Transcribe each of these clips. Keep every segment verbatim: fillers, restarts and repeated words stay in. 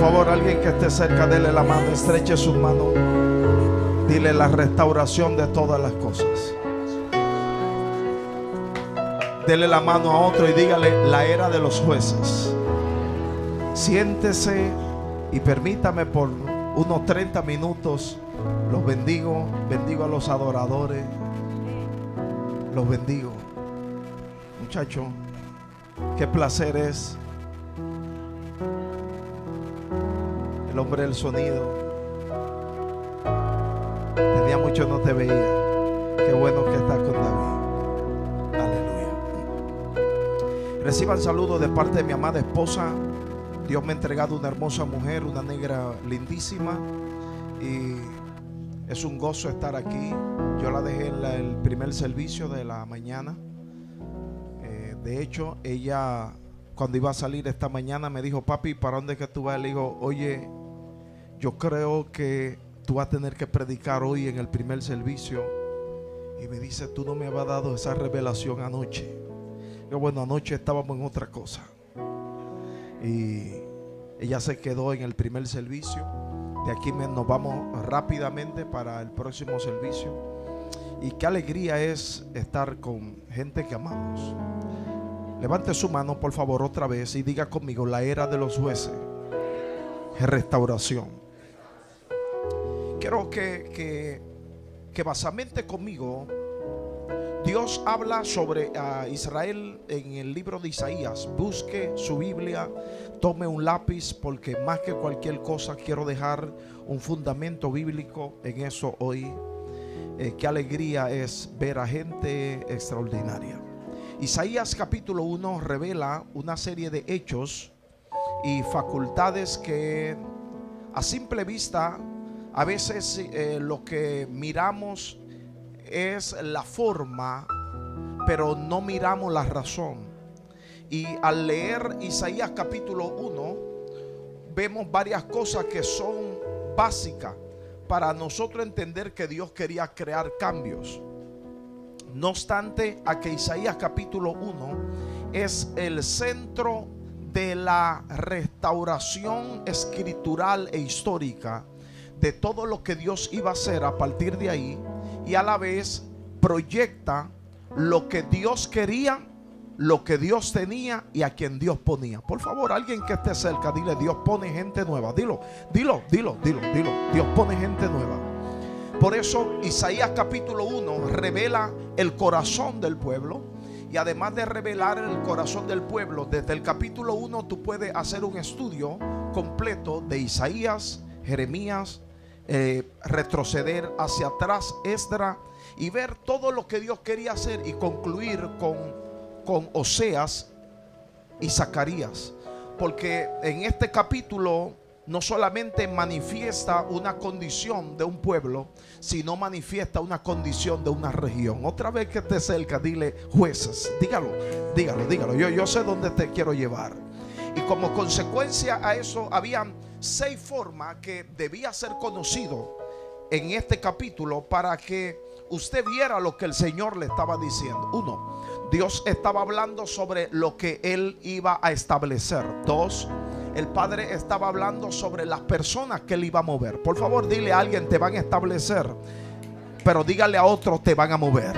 favor, alguien que esté cerca, dele la mano, estreche sus manos. Dile la restauración de todas las cosas. Dele la mano a otro y dígale la era de los jueces. Siéntese y permítame por unos treinta minutos. Los bendigo, bendigo a los adoradores. Los bendigo. Muchacho, qué placer es. El hombre del sonido. Tenía mucho no te veía. Qué bueno que estás con David. Aleluya. Reciban saludos de parte de mi amada esposa. Dios me ha entregado una hermosa mujer, una negra lindísima. Y es un gozo estar aquí. Yo la dejé en la, el primer servicio de la mañana. Eh, de hecho, ella cuando iba a salir esta mañana me dijo: papi, ¿para dónde es que tú vas? Le digo: oye, yo creo que tú vas a tener que predicar hoy en el primer servicio. Y me dice: tú no me habías dado esa revelación anoche. Yo, bueno, anoche estábamos en otra cosa. Y ella se quedó en el primer servicio. De aquí nos vamos rápidamente para el próximo servicio. Y qué alegría es estar con gente que amamos. Levante su mano por favor otra vez y diga conmigo: la era de los jueces es restauración. Quiero que, que, que basamente conmigo Dios habla sobre uh, Israel en el libro de Isaías. Busque su Biblia, tome un lápiz, porque más que cualquier cosa quiero dejar un fundamento bíblico en eso hoy. Eh, qué alegría es ver a gente extraordinaria. Isaías capítulo uno revela una serie de hechos y facultades que a simple vista a veces eh, lo que miramos es la forma, pero no miramos la razón. Y al leer Isaías capítulo uno vemos varias cosas que son básicas para nosotros entender que Dios quería crear cambios. No obstante, a que Isaías capítulo uno es el centro de la restauración escritural e histórica de todo lo que Dios iba a hacer a partir de ahí, y a la vez proyecta lo que Dios quería, lo que Dios tenía y a quien Dios ponía. Por favor, alguien que esté cerca, dile: Dios pone gente nueva. Dilo, dilo, dilo, dilo, dilo. Dios pone gente nueva. Por eso Isaías capítulo uno revela el corazón del pueblo. Y además de revelar el corazón del pueblo, desde el capítulo uno tú puedes hacer un estudio completo de Isaías, Jeremías, eh, retroceder hacia atrás, Esdras, y ver todo lo que Dios quería hacer, y concluir con, con Oseas y Zacarías. Porque en este capítulo no solamente manifiesta una condición de un pueblo, sino manifiesta una condición de una región. Otra vez que esté cerca, dile: jueces. Dígalo, dígalo, dígalo. Yo, yo sé dónde te quiero llevar. Y como consecuencia a eso, habían seis formas que debía ser conocido en este capítulo para que usted viera lo que el Señor le estaba diciendo. Uno, Dios estaba hablando sobre lo que Él iba a establecer. Dos, el Padre estaba hablando sobre las personas que Él iba a mover. Por favor, dile a alguien: te van a establecer, pero dígale a otro: te van a mover.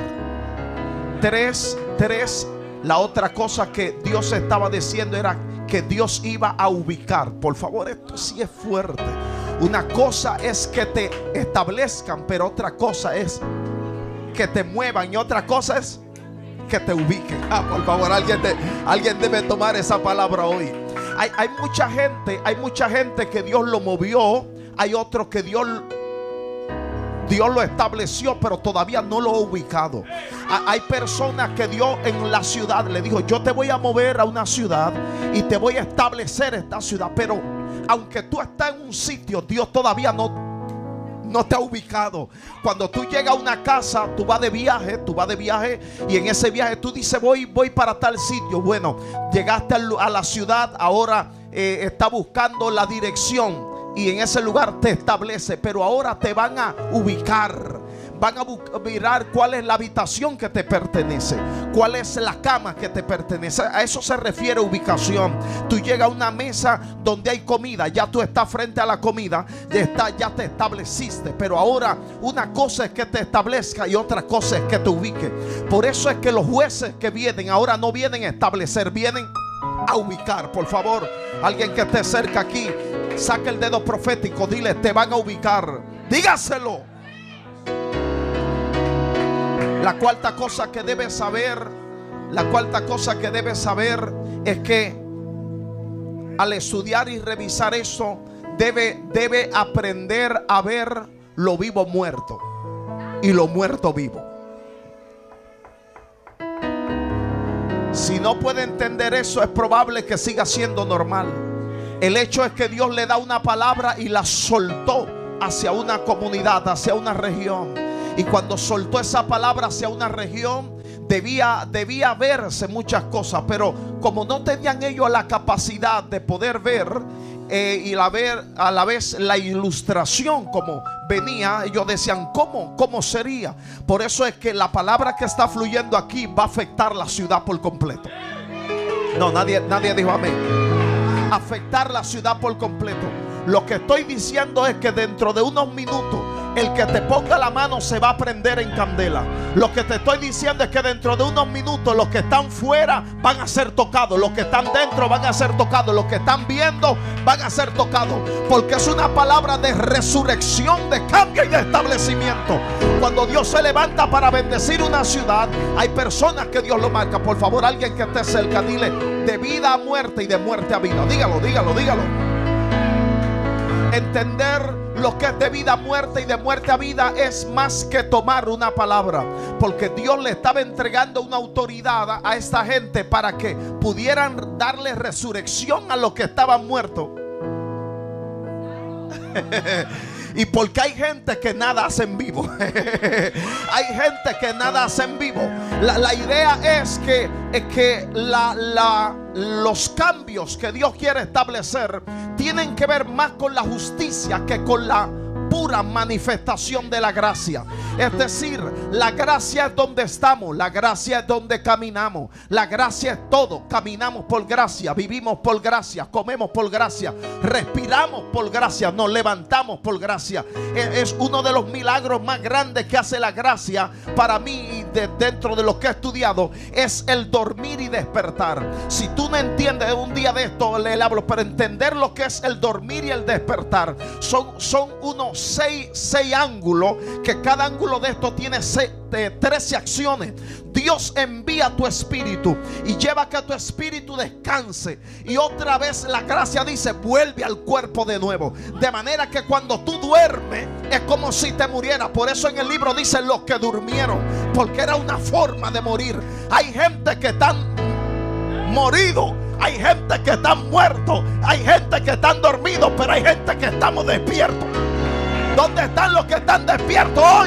Tres, tres, la otra cosa que Dios estaba diciendo era que Dios iba a ubicar. Por favor, esto sí es fuerte. Una cosa es que te establezcan, pero otra cosa es que te muevan, y otra cosa es que te ubiquen. Ah, por favor, alguien, de, alguien debe tomar esa palabra hoy. Hay, hay mucha gente, hay mucha gente que Dios lo movió. Hay otros que Dios Dios lo estableció, pero todavía no lo ha ubicado. Hay personas que Dios en la ciudad le dijo: yo te voy a mover a una ciudad y te voy a establecer esta ciudad, pero aunque tú estás en un sitio, Dios todavía no, no te ha ubicado. Cuando tú llegas a una casa, tú vas de viaje, tú vas de viaje y en ese viaje tú dices: voy, voy para tal sitio. Bueno, llegaste a la ciudad, ahora eh, está buscando la dirección y en ese lugar te establece, pero ahora te van a ubicar. van a mirar cuál es la habitación que te pertenece, cuál es la cama que te pertenece. A eso se refiere ubicación. Tú llegas a una mesa donde hay comida, ya tú estás frente a la comida, ya, está, ya te estableciste. Pero ahora una cosa es que te establezca y otra cosa es que te ubique. Por eso es que los jueces que vienen ahora no vienen a establecer, vienen a ubicar. Por favor, alguien que esté cerca aquí, saque el dedo profético, dile: te van a ubicar. Dígaselo. La cuarta cosa que debes saber, la cuarta cosa que debes saber es que al estudiar y revisar eso, debe, debe aprender a ver lo vivo muerto y lo muerto vivo. Si no puede entender eso, es probable que siga siendo normal. El hecho es que Dios le da una palabra y la soltó hacia una comunidad, hacia una región. Y cuando soltó esa palabra hacia una región, debía, debía verse muchas cosas. Pero como no tenían ellos la capacidad de poder ver eh, y la ver, a la vez la ilustración como venía, ellos decían: ¿cómo? ¿Cómo sería? Por eso es que la palabra que está fluyendo aquí va a afectar la ciudad por completo. No, nadie, nadie dijo amén. Afectar la ciudad por completo. Lo que estoy diciendo es que dentro de unos minutos el que te ponga la mano se va a prender en candela. Lo que te estoy diciendo es que dentro de unos minutos los que están fuera van a ser tocados, los que están dentro van a ser tocados, los que están viendo van a ser tocados, porque es una palabra de resurrección, de cambio y de establecimiento. Cuando Dios se levanta para bendecir una ciudad, hay personas que Dios lo marca. Por favor, alguien que esté cerca, dile: de vida a muerte y de muerte a vida. Dígalo, dígalo, dígalo. Entender lo que es de vida a muerte y de muerte a vida es más que tomar una palabra, porque Dios le estaba entregando una autoridad a esta gente para que pudieran darle resurrección a los que estaban muertos. Y porque hay gente que nada hace en vivo. Hay gente que nada hace en vivo. La, la idea es que, es que la, la, los cambios que Dios quiere establecer tienen que ver más con la justicia que con la pura manifestación de la gracia. Es decir, la gracia es donde estamos, la gracia es donde caminamos, la gracia es todo. Caminamos por gracia, vivimos por gracia, comemos por gracia, respiramos por gracia, nos levantamos por gracia. Es uno de los milagros más grandes que hace la gracia para mí, de dentro de lo que he estudiado, es el dormir y despertar. Si tú no entiendes, un día de esto le hablo, pero entender lo que es el dormir y el despertar, son, son unos seis, seis ángulos, que cada ángulo de esto tiene seis, eh, trece acciones. Dios envía tu espíritu y lleva que tu espíritu descanse, y otra vez la gracia dice: vuelve al cuerpo de nuevo. De manera que cuando tú duermes es como si te muriera. Por eso en el libro dice: los que durmieron, porque era una forma de morir. Hay gente que están morido, hay gente que están muertos, hay gente que están dormidos, pero hay gente que estamos despiertos. ¿Dónde están los que están despiertos hoy?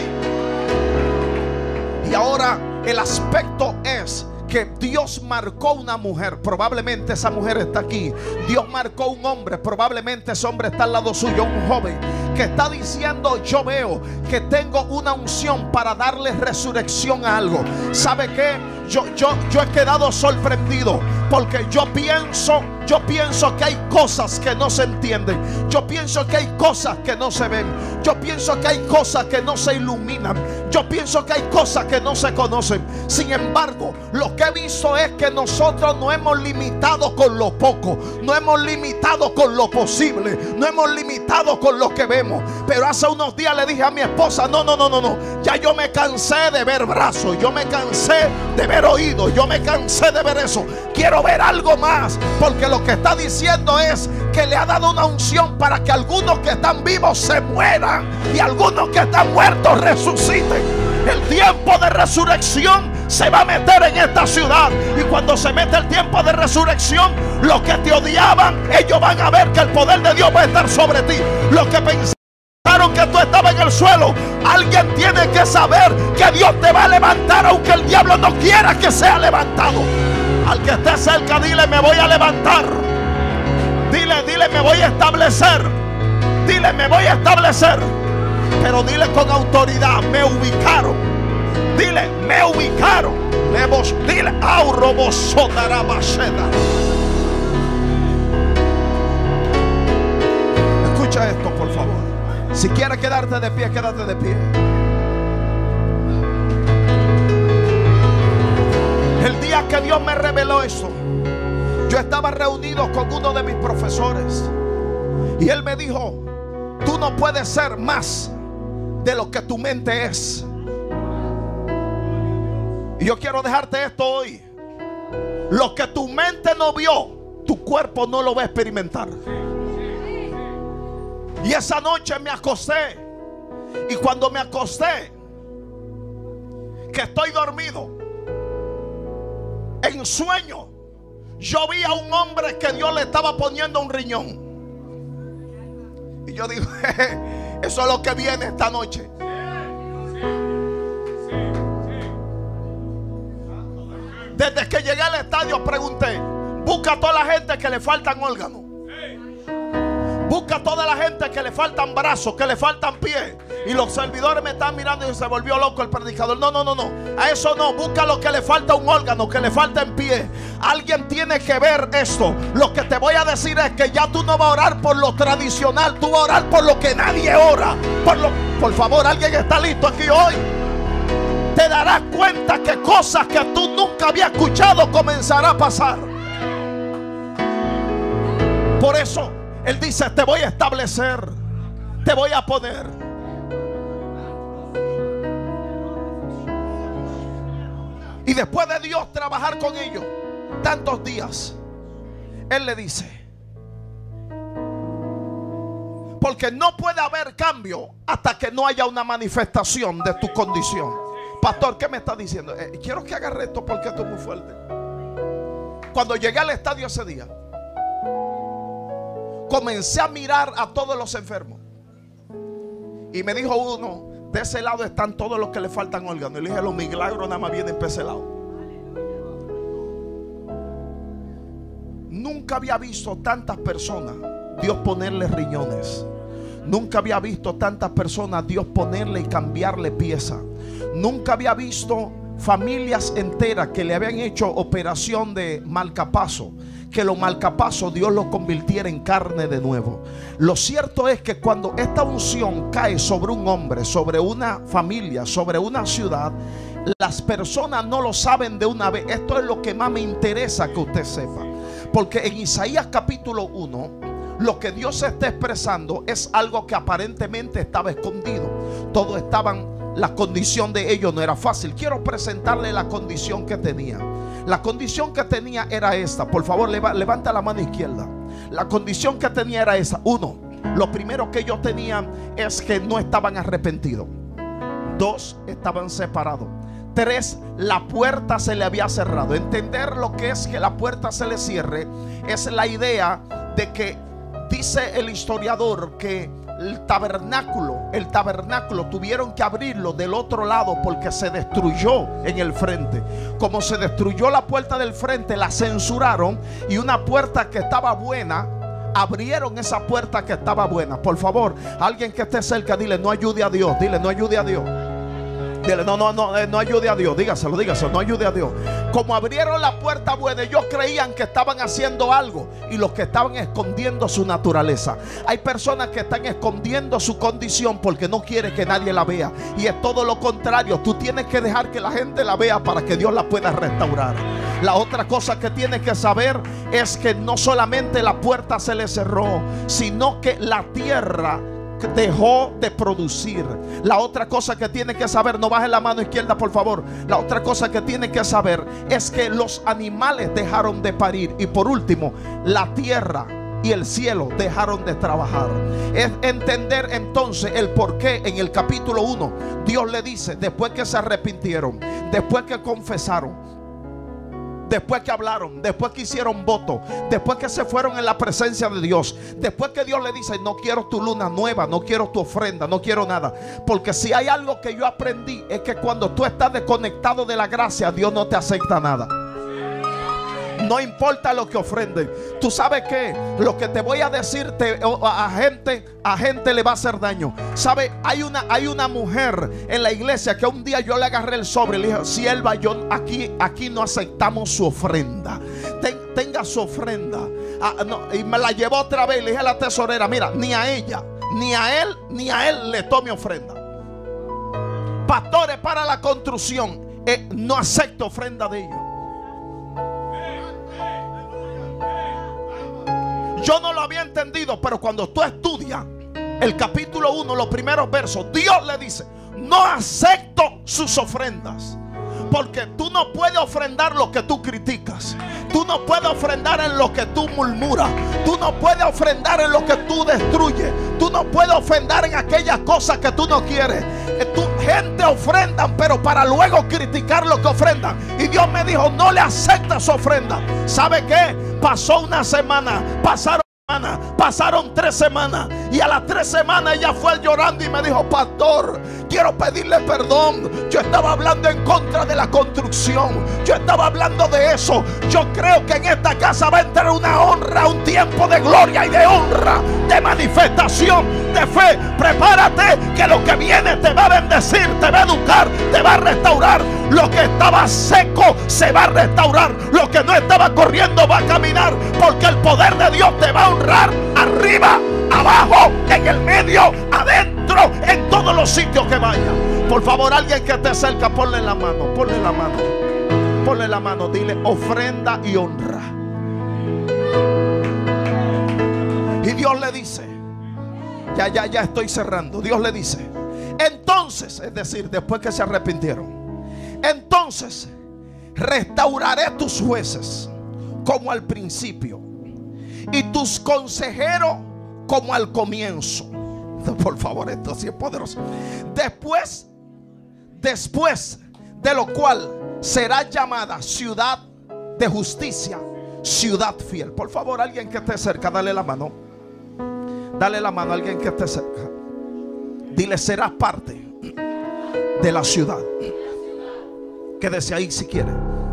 Y ahora el aspecto es que Dios marcó una mujer. Probablemente esa mujer está aquí. Dios marcó un hombre. Probablemente ese hombre está al lado suyo, un joven que está diciendo: yo veo que tengo una unción para darle resurrección a algo. ¿Sabe qué? Yo, yo, yo he quedado sorprendido, porque yo pienso Yo pienso que hay cosas que no se entienden. Yo pienso que hay cosas que no se ven. Yo pienso que hay cosas que no se iluminan. Yo pienso que hay cosas que no se conocen. Sin embargo, lo que he visto es que nosotros no hemos limitado con lo poco, no hemos limitado con lo posible, no hemos limitado con lo que vemos. Pero hace unos días le dije a mi esposa: no, no, no, no, no. Ya yo me cansé de ver brazos, yo me cansé de ver oídos, yo me cansé de ver eso. Quiero ver algo más, porque lo que está diciendo es que le ha dado una unción para que algunos que están vivos se mueran y algunos que están muertos resuciten. El tiempo de resurrección se va a meter en esta ciudad, y cuando se mete el tiempo de resurrección, los que te odiaban, ellos van a ver que el poder de Dios va a estar sobre ti. Los que pensaron que tú estabas en el suelo, alguien tiene que saber que Dios te va a levantar, aunque el diablo no quiera que sea levantado. Al que esté cerca, dile: me voy a levantar. Dile, dile: me voy a establecer. Dile: me voy a establecer. Pero dile con autoridad: me ubicaron. Dile: me ubicaron. Dile: escucha esto, por favor. Si quieres quedarte de pie, quédate de pie. El día que Dios me reveló eso, yo estaba reunido con uno de mis profesores y él me dijo: tú no puedes ser más de lo que tu mente es. Y yo quiero dejarte esto hoy: lo que tu mente no vio, tu cuerpo no lo va a experimentar. Y esa noche me acosté, y cuando me acosté, que estoy dormido, en sueño yo vi a un hombre que Dios le estaba poniendo un riñón. Y yo digo: eso es lo que viene esta noche. Desde que llegué al estadio pregunté: busca a toda la gente que le faltan órganos, busca a toda la gente que le faltan brazos, que le faltan pies. Y los servidores me están mirando y se volvió loco el predicador. No, no, no, no, a eso no. Busca lo que le falta un órgano, que le falta en pie. Alguien tiene que ver esto. Lo que te voy a decir es que ya tú no vas a orar por lo tradicional, tú vas a orar por lo que nadie ora. Por, lo, por favor, alguien está listo aquí hoy. Te darás cuenta que cosas que tú nunca habías escuchado comenzarán a pasar. Por eso Él dice: te voy a establecer, te voy a poner. Y después de Dios trabajar con ellos tantos días, Él le dice: porque no puede haber cambio hasta que no haya una manifestación de tu condición. Pastor, ¿qué me está diciendo? Eh, quiero que agarre esto porque esto es muy fuerte. Cuando llegué al estadio ese día, comencé a mirar a todos los enfermos. Y me dijo uno: de ese lado están todos los que le faltan órganos. Y le dije: los milagros nada más vienen por ese lado. Nunca había visto tantas personas Dios ponerle riñones. Nunca había visto tantas personas Dios ponerle y cambiarle pieza. Nunca había visto familias enteras que le habían hecho operación de marcapaso, que los marcapasos Dios los convirtiera en carne de nuevo. Lo cierto es que cuando esta unción cae sobre un hombre, sobre una familia, sobre una ciudad, las personas no lo saben de una vez. Esto es lo que más me interesa que usted sepa, porque en Isaías capítulo uno, lo que Dios está expresando es algo que aparentemente estaba escondido. Todos estaban, la condición de ellos no era fácil. Quiero presentarle la condición que tenía. La condición que tenía era esta. Por favor, levanta la mano izquierda. La condición que tenía era esa. Uno, lo primero que ellos tenían es que no estaban arrepentidos. Dos, estaban separados. Tres, la puerta se le había cerrado. Entender lo que es que la puerta se le cierre es la idea de que, dice el historiador, que el tabernáculo, el tabernáculo tuvieron que abrirlo del otro lado porque se destruyó en el frente. Como se destruyó la puerta del frente, la censuraron, y una puerta que estaba buena, abrieron esa puerta que estaba buena. Por favor, alguien que esté cerca, dile: no ayude a Dios. Dile: no ayude a Dios. Dile: no, no, no, no ayude a Dios. Dígaselo, dígaselo, no ayude a Dios. Como abrieron la puerta buena, ellos creían que estaban haciendo algo, y los que estaban escondiendo su naturaleza. Hay personas que están escondiendo su condición porque no quiere que nadie la vea, y es todo lo contrario. Tú tienes que dejar que la gente la vea para que Dios la pueda restaurar. La otra cosa que tienes que saber es que no solamente la puerta se le cerró, sino que la tierra dejó de producir. La otra cosa que tiene que saber, no baje la mano izquierda por favor. La otra cosa que tiene que saber es que los animales dejaron de parir. Y por último, la tierra y el cielo dejaron de trabajar. Es entender entonces el por qué en el capítulo uno Dios le dice, después que se arrepintieron, después que confesaron, después que hablaron, después que hicieron voto, después que se fueron en la presencia de Dios, después que Dios le dice: no quiero tu luna nueva, no quiero tu ofrenda, no quiero nada. Porque si hay algo que yo aprendí, es que cuando tú estás desconectado de la gracia, Dios no te acepta nada. No importa lo que ofrenden. Tú sabes que lo que te voy a decir te, a gente, a gente le va a hacer daño. ¿Sabe? Hay una, hay una mujer en la iglesia que un día yo le agarré el sobre y le dije: sierva, yo aquí, aquí no aceptamos su ofrenda. Ten, tenga su ofrenda. Ah, no, y me la llevó otra vez y le dije a la tesorera: mira, ni a ella, ni a él, ni a él le tome ofrenda. Pastores para la construcción, eh, no acepto ofrenda de ellos. Yo no lo había entendido, pero cuando tú estudias el capítulo uno, los primeros versos, Dios le dice: no acepto sus ofrendas. Porque tú no puedes ofrendar lo que tú criticas. Tú no puedes ofrendar en lo que tú murmuras. Tú no puedes ofrendar en lo que tú destruyes. Tú no puedes ofrendar en aquellas cosas que tú no quieres. Tu gente ofrendan, pero para luego criticar lo que ofrendan. Y Dios me dijo: no le acepta su ofrenda. ¿Sabe qué? Pasó una semana, pasaron semanas, pasaron tres semanas, y a las tres semanas ella fue llorando y me dijo: pastor, quiero pedirle perdón. Yo estaba hablando en contra de la construcción. Yo estaba hablando de eso. Yo creo que en esta casa va a entrar una honra, un tiempo de gloria y de honra, de manifestación, de fe. Prepárate, que lo que viene te va a bendecir, te va a educar, te va a restaurar. Lo que estaba seco se va a restaurar. Lo que no estaba corriendo va a caminar, porque el poder de Dios te va a honrar arriba, abajo, en el medio, adentro, en todos los sitios que vaya. Por favor, alguien que esté cerca, ponle la mano, ponle la mano, ponle la mano, dile: ofrenda y honra. Y Dios le dice, ya, ya, ya estoy cerrando. Dios le dice: entonces, es decir, después que se arrepintieron, entonces restauraré tus jueces como al principio y tus consejeros como al comienzo. Por favor, esto sí es poderoso. Después, después de lo cual será llamada ciudad de justicia, ciudad fiel. Por favor, alguien que esté cerca, dale la mano. Dale la mano a alguien que esté cerca. Dile: serás parte de la ciudad. Quédese ahí si quiere.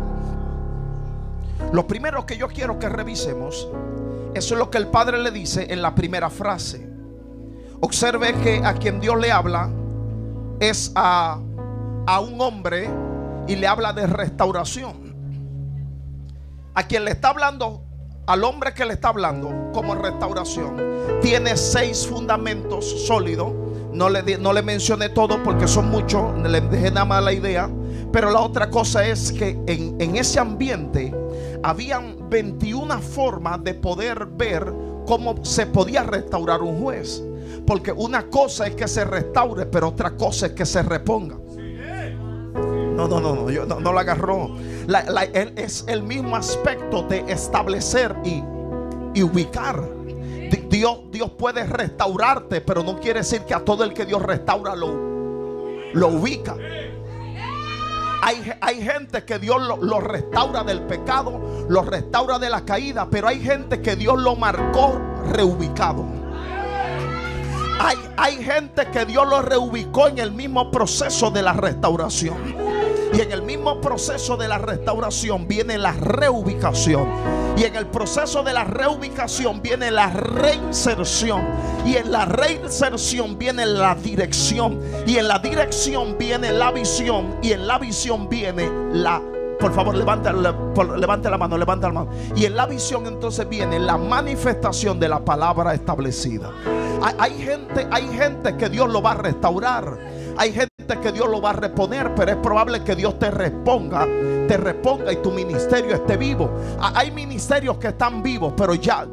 Lo primero que yo quiero que revisemos, eso es lo que el Padre le dice en la primera frase. Observe que a quien Dios le habla es a, a un hombre, y le habla de restauración. A quien le está hablando, al hombre que le está hablando como restauración, tiene seis fundamentos sólidos. No le, no le mencioné todo porque son muchos, le dejé nada más la idea. Pero la otra cosa es que en, en ese ambiente habían veintiuna formas de poder ver cómo se podía restaurar un juez. Porque una cosa es que se restaure, pero otra cosa es que se reponga. No, no, no, no, yo, no, no la agarró. La, la, el, es el mismo aspecto de establecer y, y ubicar. Dios, Dios puede restaurarte, pero no quiere decir que a todo el que Dios restaura lo, lo ubica. Hay, hay gente que Dios lo, lo restaura del pecado, lo restaura de la caída, pero hay gente que Dios lo marcó reubicado. Hay, hay gente que Dios lo reubicó en el mismo proceso de la restauración. Y en el mismo proceso de la restauración viene la reubicación. Y en el proceso de la reubicación viene la reinserción. Y en la reinserción viene la dirección. Y en la dirección viene la visión. Y en la visión viene la... Por favor, levante, levante la mano, levante la mano. Y en la visión entonces viene la manifestación de la palabra establecida. Hay, hay gente, hay gente que Dios lo va a restaurar. Hay gente que Dios lo va a reponer, pero es probable que Dios te reponga, te reponga y tu ministerio esté vivo. Hay ministerios que están vivos, pero ya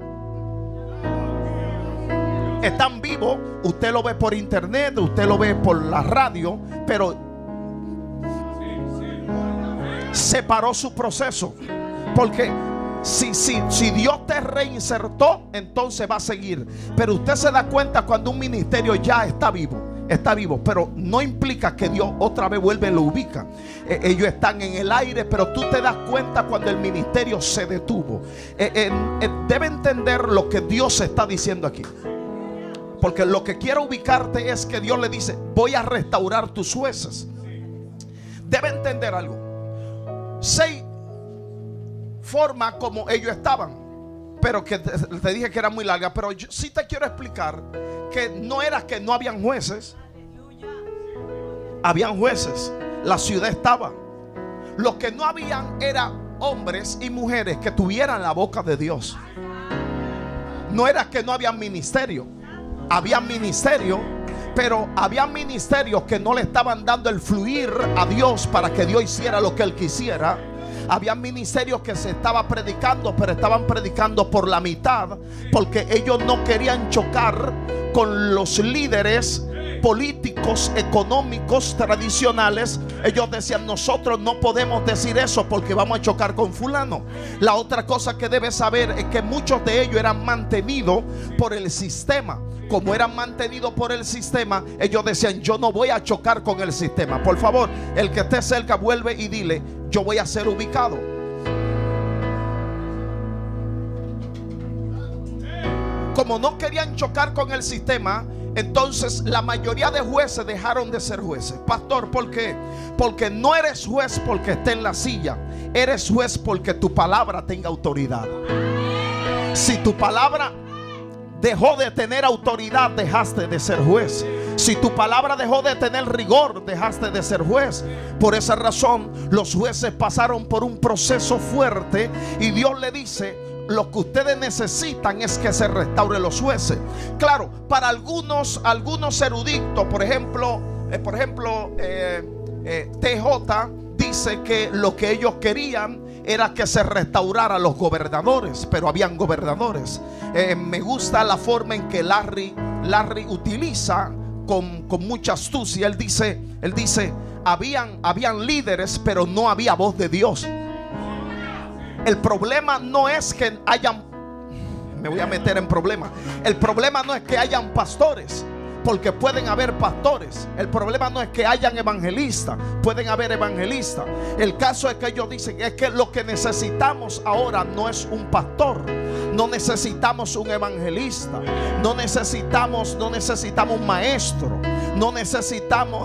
están vivos. Usted lo ve por internet, usted lo ve por la radio, pero se paró su proceso. Porque si, si, si Dios te reinsertó, entonces va a seguir. Pero usted se da cuenta cuando un ministerio ya está vivo. Está vivo, pero no implica que Dios otra vez vuelve y lo ubica. Eh, ellos están en el aire, pero tú te das cuenta cuando el ministerio se detuvo. Eh, eh, eh, debe entender lo que Dios está diciendo aquí. Porque lo que quiero ubicarte es que Dios le dice: voy a restaurar tus jueces. Debe entender algo. Seis forma como ellos estaban. Pero que te, te dije que era muy larga. Pero yo sí te quiero explicar que no era que no habían jueces. Habían jueces. La ciudad estaba. Lo que no habían era hombres y mujeres que tuvieran la boca de Dios. No era que no había ministerio. Había ministerio, pero había ministerios que no le estaban dando el fluir a Dios para que Dios hiciera lo que Él quisiera. Había ministerios que se estaba predicando, pero estaban predicando por la mitad, porque ellos no querían chocar con los líderes políticos, económicos, tradicionales. Ellos decían: nosotros no podemos decir eso porque vamos a chocar con fulano. La otra cosa que debes saber es que muchos de ellos eran mantenidos por el sistema. Como eran mantenidos por el sistema, ellos decían: yo no voy a chocar con el sistema. Por favor, el que esté cerca, vuelve y dile: yo voy a ser ubicado. Como no querían chocar con el sistema, entonces la mayoría de jueces dejaron de ser jueces. Pastor, ¿por qué? Porque no eres juez porque esté en la silla. Eres juez porque tu palabra tenga autoridad. Si tu palabra dejó de tener autoridad, dejaste de ser juez. Si tu palabra dejó de tener rigor, dejaste de ser juez. Por esa razón, los jueces pasaron por un proceso fuerte y Dios le dice: lo que ustedes necesitan es que se restauren los jueces. Claro, para algunos, algunos eruditos, por ejemplo, eh, por ejemplo, eh, eh, T J dice que lo que ellos querían era que se restaurara los gobernadores, pero habían gobernadores. Eh, me gusta la forma en que Larry, Larry utiliza con, con mucha astucia. Él dice, él dice, habían, habían líderes, pero no había voz de Dios. El problema no es que hayan, me voy a meter en problemas. El problema no es que hayan pastores, porque pueden haber pastores. El problema no es que hayan evangelistas, pueden haber evangelistas. El caso es que ellos dicen es que lo que necesitamos ahora no es un pastor, no necesitamos un evangelista, no necesitamos, no necesitamos un maestro, no necesitamos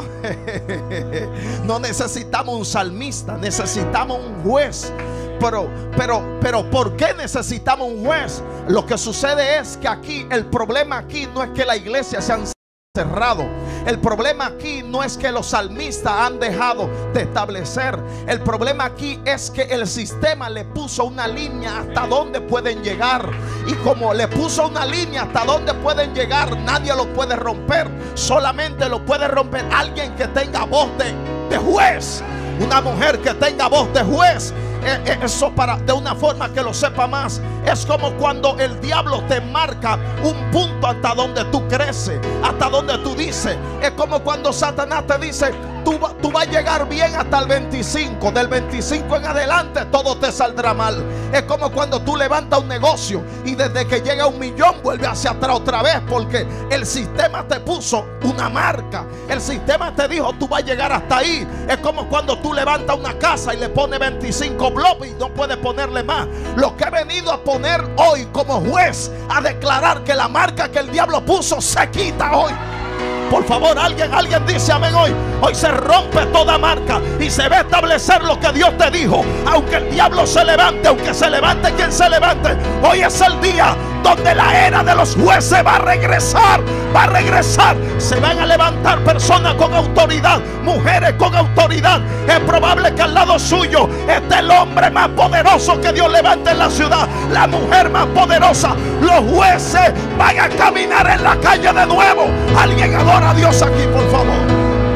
no necesitamos un salmista, necesitamos un juez. Pero, pero, pero, ¿por qué necesitamos un juez? Lo que sucede es que aquí, el problema aquí no es que la iglesia se han cerrado. El problema aquí no es que los salmistas han dejado de establecer. El problema aquí es que el sistema le puso una línea hasta donde pueden llegar. Y como le puso una línea hasta donde pueden llegar, nadie lo puede romper. Solamente lo puede romper alguien que tenga voz de, de juez. Una mujer que tenga voz de juez. Eso, para de una forma que lo sepa más, es como cuando el diablo te marca un punto hasta donde tú creces, hasta donde tú dices. Es como cuando Satanás te dice: tú, tú vas a llegar bien hasta el veinticinco, del veinticinco en adelante todo te saldrá mal. Es como cuando tú levantas un negocio y desde que llega a un millón vuelve hacia atrás otra vez, porque el sistema te puso una marca. El sistema te dijo: tú vas a llegar hasta ahí. Es como cuando tú levantas una casa y le pones veinticinco bloques y no puedes ponerle más. Lo que he venido a poner hoy como juez, a declarar que la marca que el diablo puso se quita hoy. Por favor, alguien, alguien dice amén hoy. Hoy se rompe toda marca y se va a establecer lo que Dios te dijo. Aunque el diablo se levante, aunque se levante quien se levante, hoy es el día donde la era de los jueces va a regresar. Va a regresar. Se van a levantar personas con autoridad, mujeres con autoridad. Es probable que al lado suyo esté el hombre más poderoso que Dios levante en la ciudad, la mujer más poderosa. Los jueces van a caminar en la calle de nuevo. Alguien adora a Dios aquí, por favor.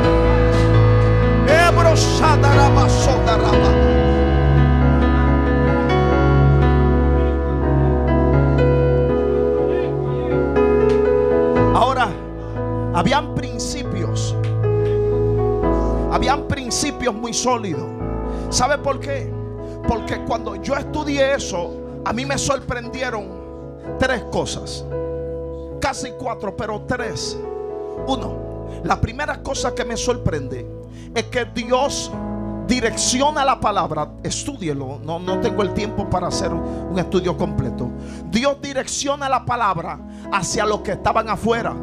Ahora, habían principios. Habían principios muy sólidos. ¿Sabe por qué? Porque cuando yo estudié eso, a mí me sorprendieron tres cosas. Casi cuatro, pero tres. Uno, la primera cosa que me sorprende es que Dios direcciona la palabra. Estúdielo, no, no tengo el tiempo para hacer un estudio completo. Dios direcciona la palabra hacia los que estaban afuera.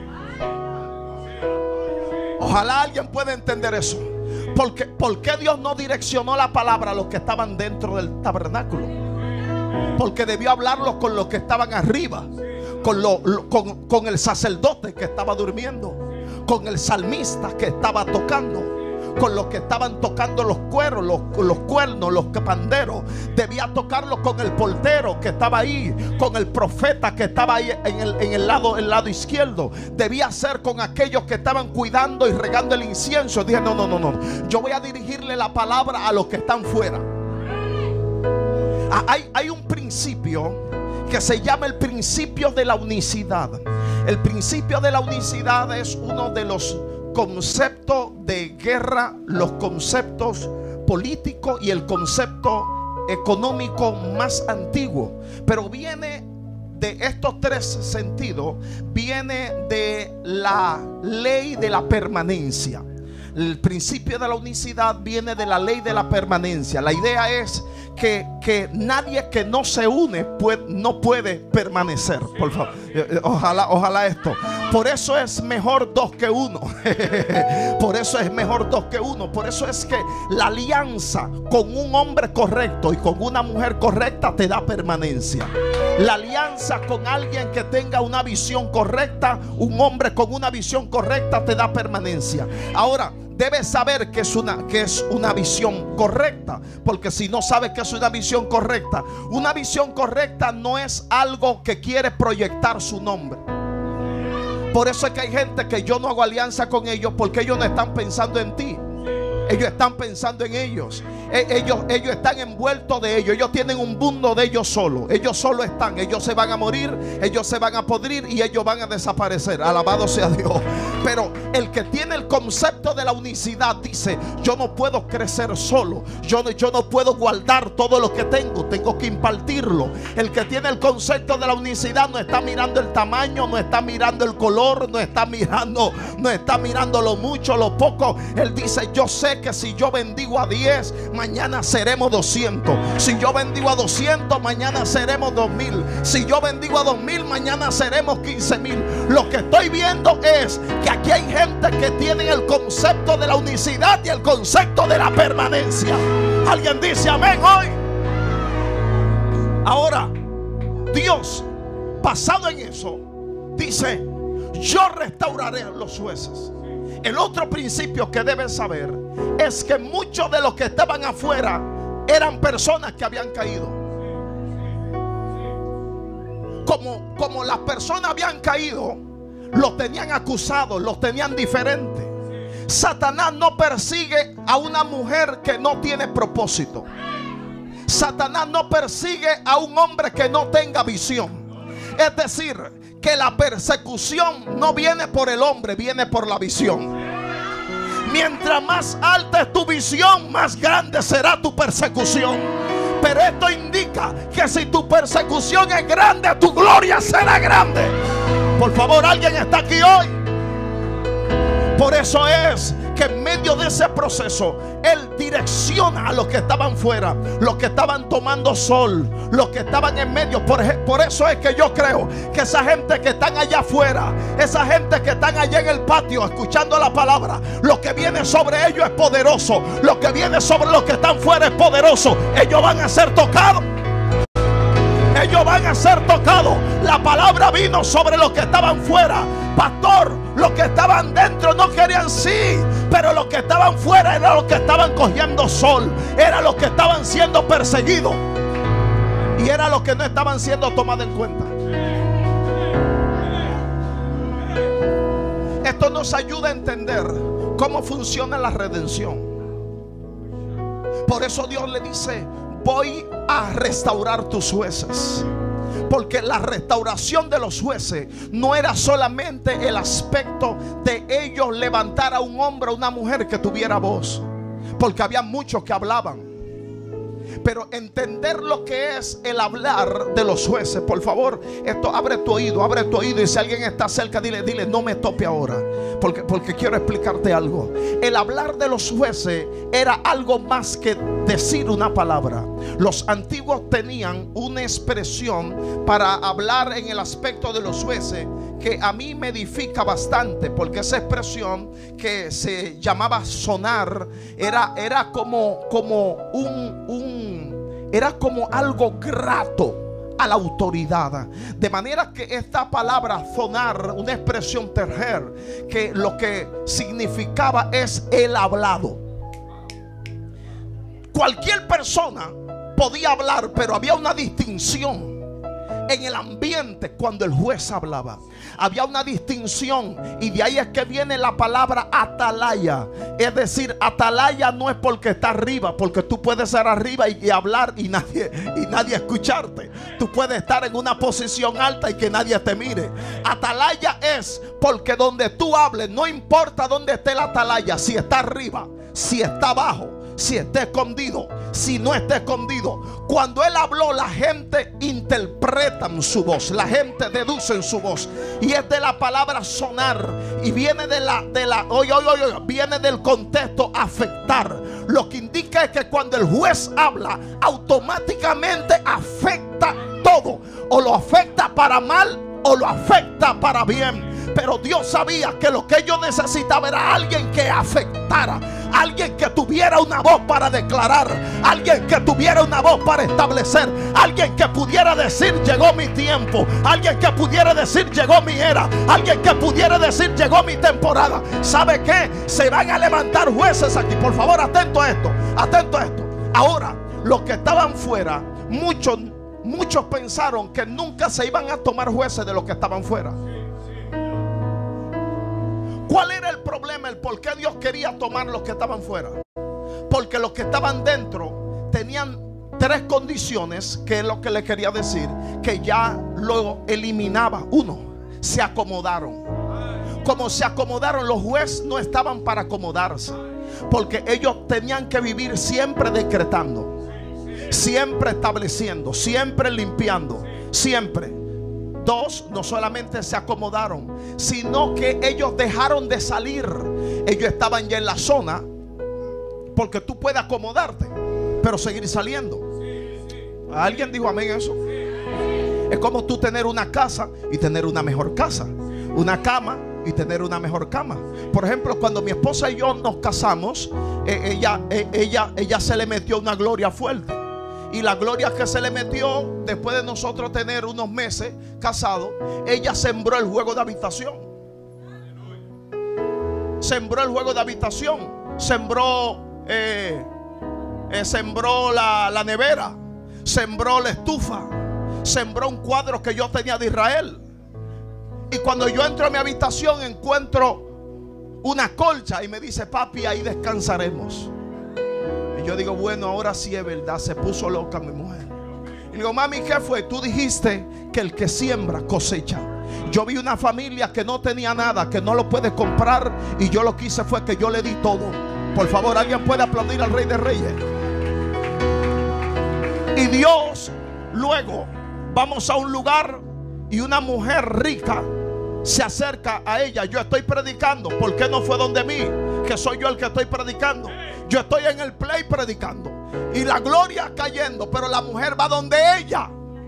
Ojalá alguien pueda entender eso. Porque, ¿por qué Dios no direccionó la palabra a los que estaban dentro del tabernáculo? porque debió hablarlo con los que estaban arriba, con, lo, con, con el sacerdote que estaba durmiendo, con el salmista que estaba tocando, con los que estaban tocando los cueros, los, los cuernos, los panderos. Debía tocarlo con el portero que estaba ahí, con el profeta que estaba ahí en el, en el lado, el lado izquierdo. Debía ser con aquellos que estaban cuidando y regando el incienso. Dije, no, no, no, no. Yo voy a dirigirle la palabra a los que están fuera. Ah, hay, hay un principio que se llama el principio de la unicidad. El principio de la unicidad es uno de los conceptos de guerra, los conceptos políticos y el concepto económico más antiguo. Pero viene de estos tres sentidos, viene de la ley de la permanencia. El principio de la unicidad viene de la ley de la permanencia. La idea es que, que nadie que no se une puede, no puede permanecer. Por favor, ojalá, ojalá esto. Por eso es mejor dos que uno. Por eso es mejor dos que uno. Por eso es que la alianza con un hombre correcto y con una mujer correcta te da permanencia. La alianza con alguien que tenga una visión correcta, un hombre con una visión correcta, te da permanencia. Ahora, debes saber que es una, que es una visión correcta, porque si no sabes que es una visión correcta, una visión correcta no es algo que quiere proyectar su nombre. Por eso es que hay gente que yo no hago alianza con ellos, porque ellos no están pensando en ti. Ellos están pensando en ellos. Ellos, ellos están envueltos de ellos. Ellos tienen un mundo de ellos solo. Ellos solo están. Ellos se van a morir. Ellos se van a podrir y ellos van a desaparecer. Alabado sea Dios. Pero el que tiene el concepto de la unicidad dice: yo no puedo crecer solo. Yo no, yo no puedo guardar todo lo que tengo. Tengo que impartirlo. El que tiene el concepto de la unicidad no está mirando el tamaño, no está mirando el color, no está mirando, no está mirando lo mucho, lo poco. Él dice: yo sé que si yo bendigo a diez, mañana seremos doscientos. Si yo bendigo a doscientos, mañana seremos dos mil. Si yo bendigo a dos mil, mañana seremos quince mil. Lo que estoy viendo es que aquí hay gente que tiene el concepto de la unicidad y el concepto de la permanencia. Alguien dice amén hoy. Ahora, Dios, basado en eso, dice: yo restauraré a los jueces. El otro principio que deben saber es que muchos de los que estaban afuera eran personas que habían caído. Como, como las personas habían caído, los tenían acusados, los tenían diferentes. Satanás no persigue a una mujer que no tiene propósito. Satanás no persigue a un hombre que no tenga visión. Es decir, que la persecución no viene por el hombre, viene por la visión. Mientras más alta es tu visión, más grande será tu persecución. Pero esto indica que si tu persecución es grande, tu gloria será grande. Por favor, ¿alguien está aquí hoy? Por eso es que en medio de ese proceso Él direcciona a los que estaban fuera, los que estaban tomando sol, los que estaban en medio. Por, por eso es que yo creo que esa gente que están allá afuera, esa gente que están allá en el patio escuchando la palabra, lo que viene sobre ellos es poderoso. Lo que viene sobre los que están fuera es poderoso. Ellos van a ser tocados. Ellos van a ser tocados. La palabra vino sobre los que estaban fuera. Pastor, los que estaban dentro no querían sí, pero los que estaban fuera eran los que estaban cogiendo sol, eran los que estaban siendo perseguidos y eran los que no estaban siendo tomados en cuenta. Esto nos ayuda a entender cómo funciona la redención. Por eso Dios le dice: voy a restaurar tus jueces. Porque la restauración de los jueces no era solamente el aspecto de ellos levantar a un hombre o una mujer que tuviera voz, porque había muchos que hablaban. Pero entender lo que es el hablar de los jueces, por favor, esto abre tu oído, abre tu oído. Y si alguien está cerca, dile, dile, no me tope ahora, porque, porque quiero explicarte algo. El hablar de los jueces era algo más que decir una palabra. Los antiguos tenían una expresión para hablar en el aspecto de los jueces que a mí me edifica bastante, porque esa expresión que se llamaba sonar era, era como, como un, un era como algo grato a la autoridad. De manera que esta palabra zonar, una expresión terjer, que lo que significaba es el hablado. Cualquier persona podía hablar, pero había una distinción en el ambiente cuando el juez hablaba. Había una distinción, y de ahí es que viene la palabra atalaya. Es decir, atalaya no es porque está arriba, porque tú puedes estar arriba y, y hablar y nadie, y nadie escucharte. Tú puedes estar en una posición alta y que nadie te mire. Atalaya es porque donde tú hables, no importa dónde esté la atalaya, si está arriba, si está abajo, si está escondido, si no está escondido. Cuando él habló, la gente interpreta su voz, la gente deduce en su voz, y es de la palabra sonar, y viene de la, de la, oye, oye, oye, viene del contexto afectar. Lo que indica es que cuando el juez habla, automáticamente afecta todo, o lo afecta para mal o lo afecta para bien. Pero Dios sabía que lo que ellos necesitaban era alguien que afectara, alguien que tuviera una voz para declarar, alguien que tuviera una voz para establecer, alguien que pudiera decir llegó mi tiempo, alguien que pudiera decir llegó mi era, alguien que pudiera decir llegó mi temporada. ¿Sabe qué? Se van a levantar jueces aquí. Por favor, atento a esto, atento a esto. Ahora, los que estaban fuera, muchos, muchos pensaron que nunca se iban a tomar jueces de los que estaban fuera. ¿Cuál era el problema? El por qué Dios quería tomar los que estaban fuera. Porque los que estaban dentro tenían tres condiciones, que es lo que le quería decir, que ya lo eliminaba. Uno, se acomodaron. Como se acomodaron, los jueces no estaban para acomodarse, porque ellos tenían que vivir siempre decretando, siempre estableciendo, siempre limpiando, siempre. Dos, no solamente se acomodaron, sino que ellos dejaron de salir. Ellos estaban ya en la zona, porque tú puedes acomodarte, pero seguir saliendo. ¿Alguien dijo amén eso? Es como tú tener una casa y tener una mejor casa, una cama y tener una mejor cama. Por ejemplo, cuando mi esposa y yo nos casamos, eh, ella, eh, ella, ella se le metió una gloria fuerte. Y la gloria que se le metió después de nosotros tener unos meses casados, ella sembró el juego de habitación. Sembró el juego de habitación. Sembró eh, eh, Sembró la, la nevera. Sembró la estufa. Sembró un cuadro que yo tenía de Israel. Y cuando yo entro a mi habitación, encuentro una colcha y me dice: papi, ahí descansaremos. Y yo digo: bueno, ahora sí es verdad. Se puso loca mi mujer. Y digo: mami, ¿qué fue? Tú dijiste que el que siembra cosecha. Yo vi una familia que no tenía nada, que no lo puede comprar, y yo lo que hice fue que yo le di todo. Por favor, ¿alguien puede aplaudir al Rey de Reyes? Y Dios, luego vamos a un lugar y una mujer rica se acerca a ella. Yo estoy predicando. ¿Por qué no fue donde mí? Que soy yo el que estoy predicando. Yo estoy en el play predicando y la gloria cayendo, pero la mujer va donde ella.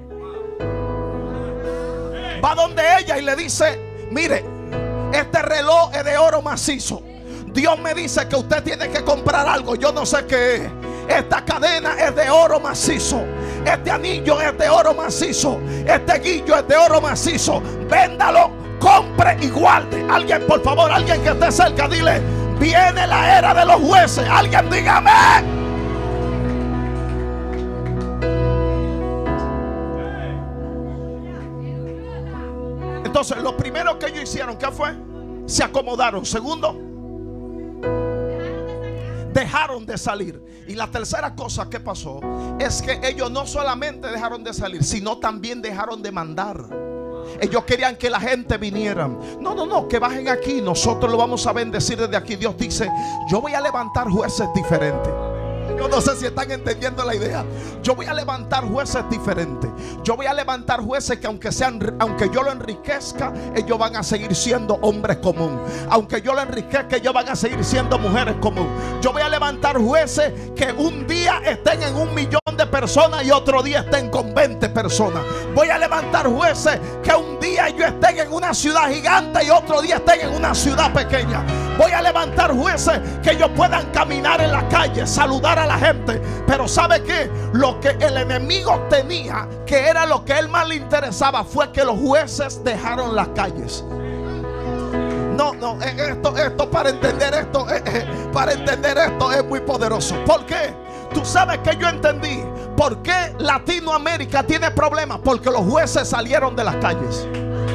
Va donde ella y le dice: mire, este reloj es de oro macizo. Dios me dice que usted tiene que comprar algo. Yo no sé qué es. Esta cadena es de oro macizo. Este anillo es de oro macizo. Este guillo es de oro macizo. Véndalo, compre y guarde. Alguien, por favor, alguien que esté cerca, dile: viene la era de los jueces. Alguien dígame. Entonces, lo primero que ellos hicieron, ¿qué fue? Se acomodaron. Segundo, dejaron de salir. Y la tercera cosa que pasó es que ellos no solamente dejaron de salir, sino también dejaron de mandar. Ellos querían que la gente viniera. No, no, no, que bajen aquí. Nosotros lo vamos a bendecir desde aquí. Dios dice: yo voy a levantar jueces diferentes. Yo no sé si están entendiendo la idea. Yo voy a levantar jueces diferentes. Yo voy a levantar jueces que aunque sean, aunque yo lo enriquezca, ellos van a seguir siendo hombres comunes. Aunque yo lo enriquezca, ellos van a seguir siendo mujeres comunes. Yo voy a levantar jueces que un día estén en un millón de siete personas y otro día estén con veinte personas. Voy a levantar jueces que un día ellos estén en una ciudad gigante y otro día estén en una ciudad pequeña. Voy a levantar jueces que ellos puedan caminar en la calle, saludar a la gente. Pero ¿sabe qué? Lo que el enemigo tenía, que era lo que a él más le interesaba, fue que los jueces dejaron las calles. No, no, esto, esto para entender esto, eh, eh, para entender esto es muy poderoso. ¿Por qué? Tú sabes que yo entendí por qué Latinoamérica tiene problemas, porque los jueces salieron de las calles.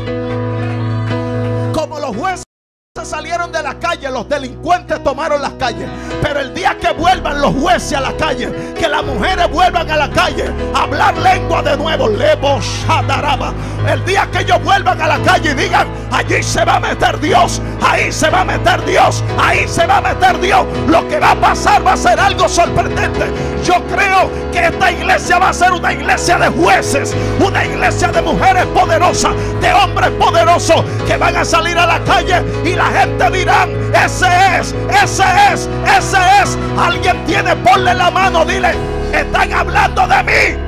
Como los jueces salieron de la calle, los delincuentes tomaron las calles. Pero el día que vuelvan los jueces a la calle, que las mujeres vuelvan a la calle a hablar lengua de nuevo, Lebo Shadaraba, el día que ellos vuelvan a la calle y digan: allí se va a meter Dios, ahí se va a meter Dios, ahí se va a meter Dios, lo que va a pasar va a ser algo sorprendente. Yo creo que esta iglesia va a ser una iglesia de jueces, una iglesia de mujeres poderosas, de hombres poderosos, que van a salir a la calle y la gente dirán: ese es, ese es, ese es. Alguien tiene, ponle la mano, dile: están hablando de mí.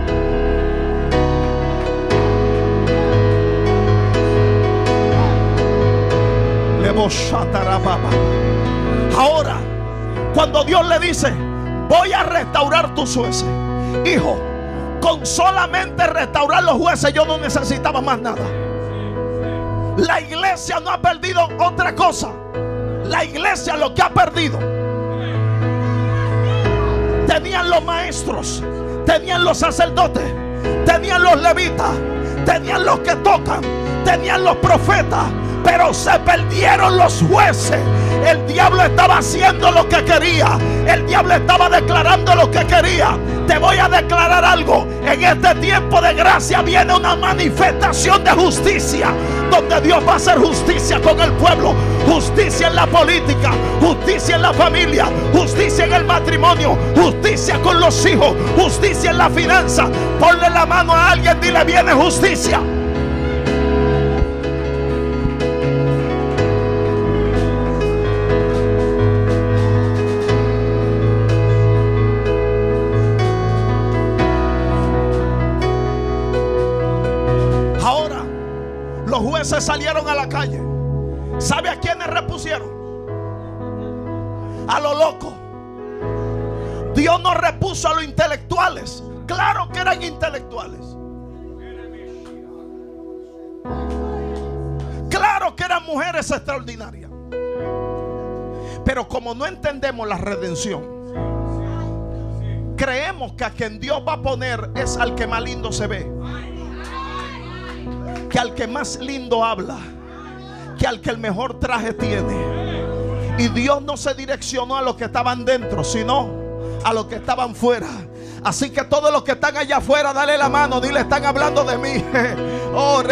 Ahora, cuando Dios le dice: voy a restaurar tus jueces, hijo, con solamente restaurar los jueces yo no necesitaba más nada. La iglesia no ha perdido otra cosa. La iglesia lo que ha perdido, tenían los maestros, tenían los sacerdotes, tenían los levitas, tenían los que tocan, tenían los profetas, pero se perdieron los jueces. El diablo estaba haciendo lo que quería. El diablo estaba declarando lo que quería. Te voy a declarar algo. En este tiempo de gracia viene una manifestación de justicia, donde Dios va a hacer justicia con el pueblo. Justicia en la política, justicia en la familia, justicia en el matrimonio, justicia con los hijos, justicia en la finanza. Ponle la mano a alguien, dile: viene justicia. Se salieron a la calle. ¿Sabe a quiénes repusieron? A lo loco. Dios no repuso a los intelectuales. Claro que eran intelectuales. Claro que eran mujeres extraordinarias. Pero como no entendemos la redención, creemos que a quien Dios va a poner es al que más lindo se ve, que al que más lindo habla, que al que el mejor traje tiene. Y Dios no se direccionó a los que estaban dentro, sino a los que estaban fuera. Así que todos los que están allá afuera, dale la mano, dile: están hablando de mí. Oh,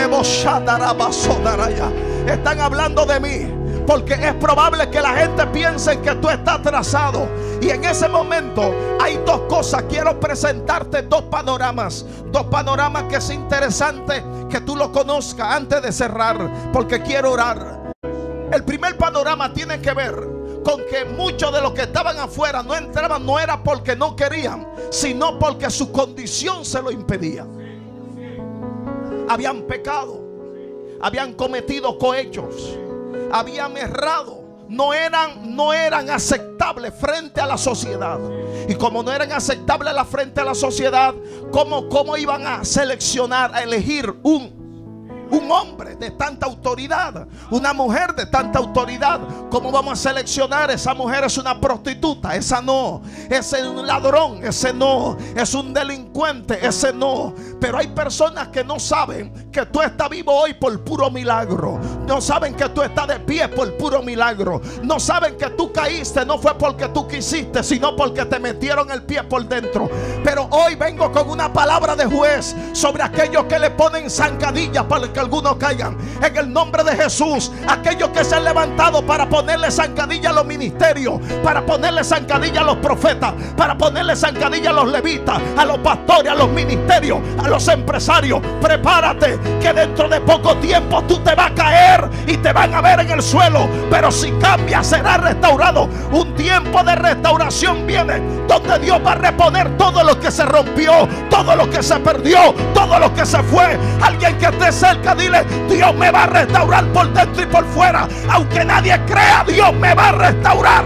están hablando de mí. Porque es probable que la gente piense que tú estás atrasado. Y en ese momento hay dos cosas. Quiero presentarte dos panoramas. Dos panoramas que es interesante que tú lo conozcas antes de cerrar, porque quiero orar. El primer panorama tiene que ver con que muchos de los que estaban afuera no entraban, no era porque no querían, sino porque su condición se lo impedía. Habían pecado, habían cometido cohechos, habían errado, no eran, no eran aceptables frente a la sociedad. Y como no eran aceptables la frente a la sociedad, ¿cómo, cómo iban a seleccionar, a elegir un Un hombre de tanta autoridad, una mujer de tanta autoridad? ¿Cómo vamos a seleccionar? Esa mujer es una prostituta, esa no. Ese es un ladrón, ese no. Es un delincuente, ese no. Pero hay personas que no saben que tú estás vivo hoy por puro milagro. No saben que tú estás de pie por puro milagro. No saben que tú caíste, no fue porque tú quisiste, sino porque te metieron el pie por dentro. Pero hoy vengo con una palabra de juez sobre aquellos que le ponen zancadillas para que algunos caigan. En el nombre de Jesús, aquellos que se han levantado para ponerle zancadilla a los ministerios, para ponerle zancadilla a los profetas, para ponerle zancadilla a los levitas, a los pastores, a los ministerios, a los empresarios, prepárate que dentro de poco tiempo tú te vas a caer y te te van a ver en el suelo, pero si cambias será restaurado. Un tiempo de restauración viene, donde Dios va a reponer todo lo que se rompió, todo lo que se perdió, todo lo que se fue. Alguien que esté cerca, dile: Dios me va a restaurar por dentro y por fuera. Aunque nadie crea, Dios me va a restaurar.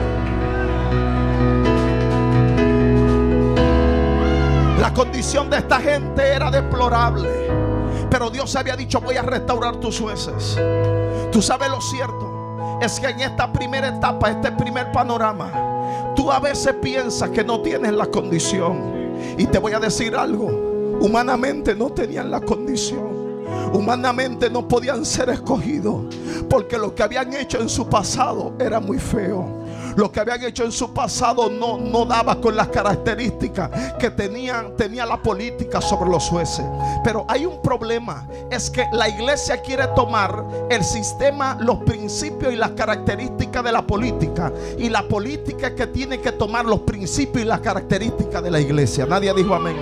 La condición de esta gente era deplorable, pero Dios había dicho: voy a restaurar tus huesos. Tú sabes, lo cierto es que en esta primera etapa, este primer panorama, tú a veces piensas que no tienes la condición. Y te voy a decir algo: humanamente no tenían la condición. Humanamente no podían ser escogidos, porque lo que habían hecho en su pasado era muy feo. Lo que habían hecho en su pasado no, no daba con las características que tenían, tenía la política sobre los jueces. Pero hay un problema: es que la iglesia quiere tomar el sistema, los principios y las características de la política, y la política es que tiene que tomar los principios y las características de la iglesia. Nadie dijo amén.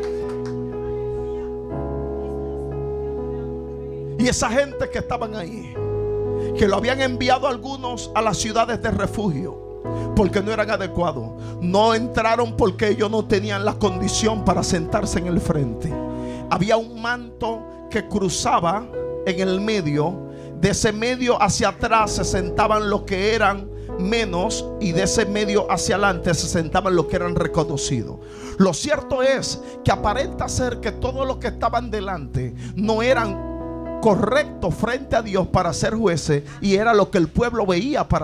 Y esa gente que estaban ahí, que lo habían enviado algunos a las ciudades de refugio porque no eran adecuados, no entraron porque ellos no tenían la condición para sentarse en el frente. Había un manto que cruzaba en el medio. De ese medio hacia atrás se sentaban los que eran menos, y de ese medio hacia adelante se sentaban los que eran reconocidos. Lo cierto es que aparenta ser que todos los que estaban delante no eran correcto frente a Dios para ser jueces, y era lo que el pueblo veía para...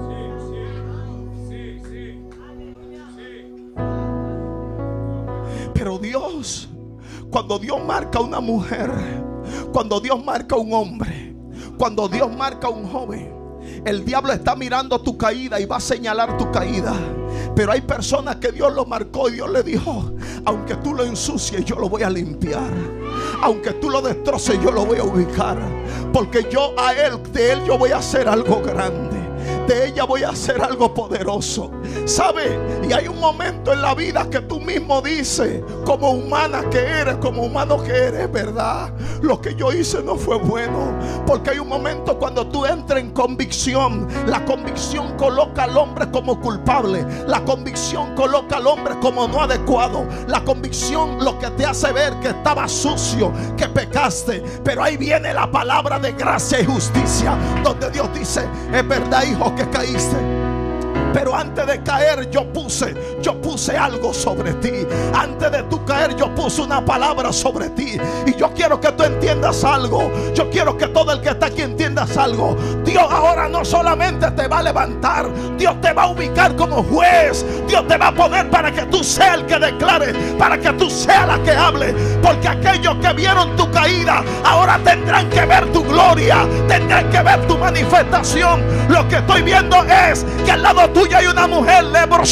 Pero Dios, cuando Dios marca una mujer, cuando Dios marca un hombre, cuando Dios marca un joven, el diablo está mirando tu caída y va a señalar tu caída. Pero hay personas que Dios lo marcó y Dios le dijo: aunque tú lo ensucies, yo lo voy a limpiar. Aunque tú lo destroces, yo lo voy a ubicar. Porque yo a él, de él yo voy a hacer algo grande. De ella voy a hacer algo poderoso. ¿Sabe? Y hay un momento en la vida que tú mismo dices, como humana que eres, como humano que eres, ¿verdad? Lo que yo hice no fue bueno. Porque hay un momento cuando tú entras en convicción. La convicción coloca al hombre como culpable. La convicción coloca al hombre como no adecuado. La convicción lo que te hace ver que estaba sucio, que pecaste. Pero ahí viene la palabra de gracia y justicia, donde Dios dice: es verdad, hijo, que caíste, pero antes de caer yo puse, yo puse algo sobre ti. Antes de tu caer yo puse una palabra sobre ti. Y yo quiero que tú entiendas algo. Yo quiero que todo el que está aquí entiendas algo. Dios ahora no solamente te va a levantar, Dios te va a ubicar como juez. Dios te va a poner para que tú seas el que declare, para que tú seas la que hable. Porque aquellos que vieron tu caída ahora tendrán que ver tu gloria, tendrán que ver tu manifestación. Lo que estoy viendo es que al lado tuyo hay una mujer,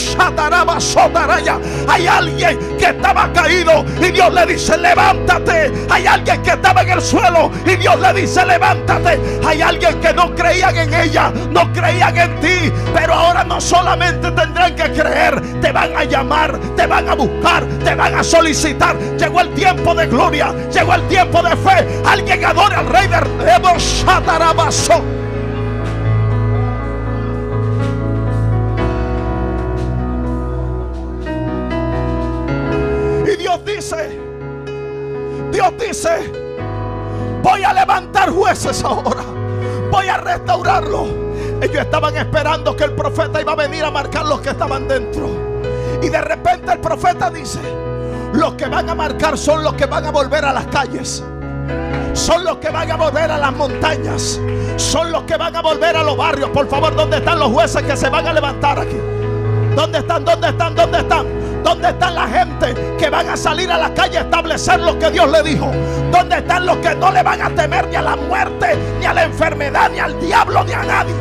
hay alguien que estaba caído y Dios le dice: levántate. Hay alguien que estaba en el suelo y Dios le dice: levántate. Hay alguien que no creían en ella, no creían en ti, pero ahora no solamente tendrán que creer, te van a llamar, te van a buscar, te van a solicitar. Llegó el tiempo de gloria, llegó el tiempo de fe. Alguien adore al Rey de Reboshatarabaso. Dice, Dios dice: voy a levantar jueces ahora, voy a restaurarlo. Ellos estaban esperando que el profeta iba a venir a marcar los que estaban dentro, y de repente el profeta dice: los que van a marcar son los que van a volver a las calles, son los que van a volver a las montañas, son los que van a volver a los barrios. Por favor, ¿dónde están los jueces que se van a levantar aquí? ¿Dónde están? ¿Dónde están? ¿Dónde están? ¿Dónde están la gente que van a salir a la calle a establecer lo que Dios le dijo? ¿Dónde están los que no le van a temer ni a la muerte, ni a la enfermedad, ni al diablo, ni a nadie?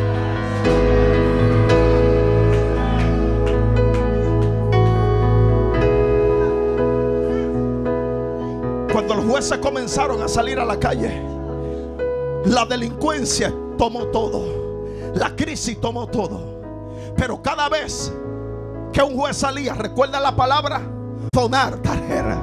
Cuando los jueces comenzaron a salir a la calle, la delincuencia tomó todo, la crisis tomó todo. Pero cada vez que un juez salía, recuerda la palabra sonar, tarjera.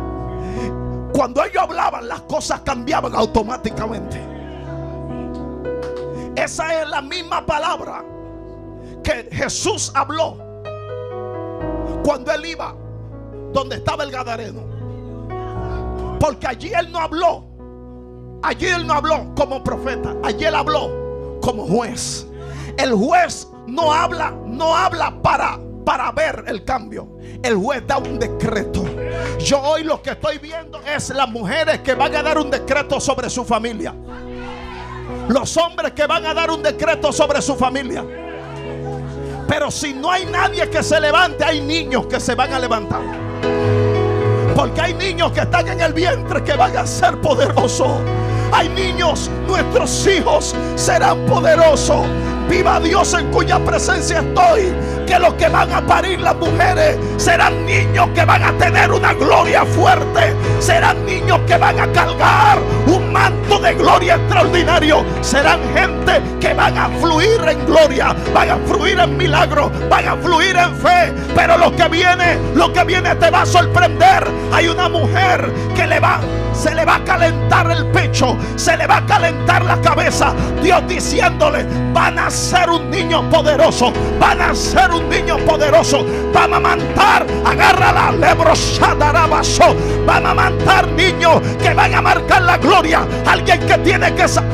Cuando ellos hablaban, las cosas cambiaban automáticamente. Esa es la misma palabra que Jesús habló cuando él iba donde estaba el gadareno. Porque allí él no habló, allí él no habló como profeta, allí él habló como juez. El juez no habla, no habla para, para ver el cambio. El juez da un decreto. Yo hoy lo que estoy viendo es las mujeres que van a dar un decreto sobre su familia, los hombres que van a dar un decreto sobre su familia. Pero si no hay nadie que se levante, hay niños que se van a levantar. Porque hay niños que están en el vientre que van a ser poderosos. Hay niños, nuestros hijos serán poderosos. Viva Dios en cuya presencia estoy. Que los que van a parir las mujeres serán niños que van a tener una gloria fuerte. Serán niños que van a cargar un manto de gloria extraordinario. Serán gente que van a fluir en gloria, van a fluir en milagros, van a fluir en fe. Pero lo que viene, lo que viene te va a sorprender. Hay una mujer que le va, se le va a calentar el pecho, se le va a calentar la cabeza. Dios diciéndole: van a ser un niño poderoso, van a ser un niño poderoso, van a amamantar, agárrala, lebrosadarabaso, van a amamantar niños que van a marcar la gloria. Alguien que tiene que saber,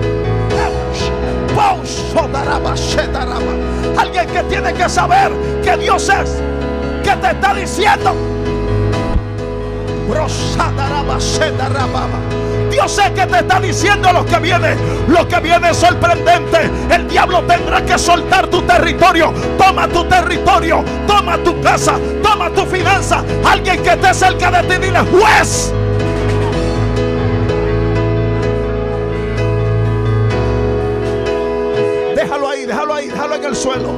alguien que tiene que saber que Dios es, que te está diciendo: Dios es que te está diciendo lo que viene. Lo que viene es sorprendente. El diablo tendrá que soltar tu territorio. Toma tu territorio, toma tu casa, toma tu finanza. Alguien que esté cerca de ti, dile: juez. Déjalo ahí, déjalo ahí, déjalo en el suelo.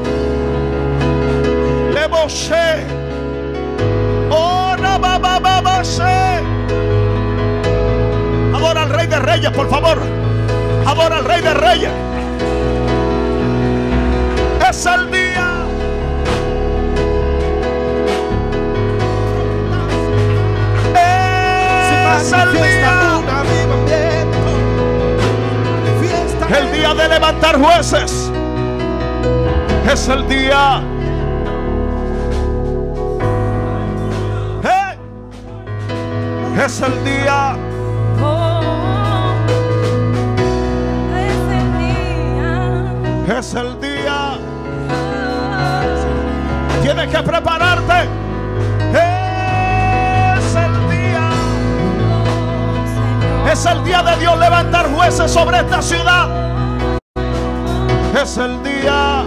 Le boché. Oh, rababababase. Adora al Rey de Reyes, por favor. Adora al Rey de Reyes. Es el día. Es el día. El día de levantar jueces. Es el día. Hey. Es el día. Es el día. Tienes que prepararte. Es el día. Es el día de Dios levantar jueces sobre esta ciudad. Es el día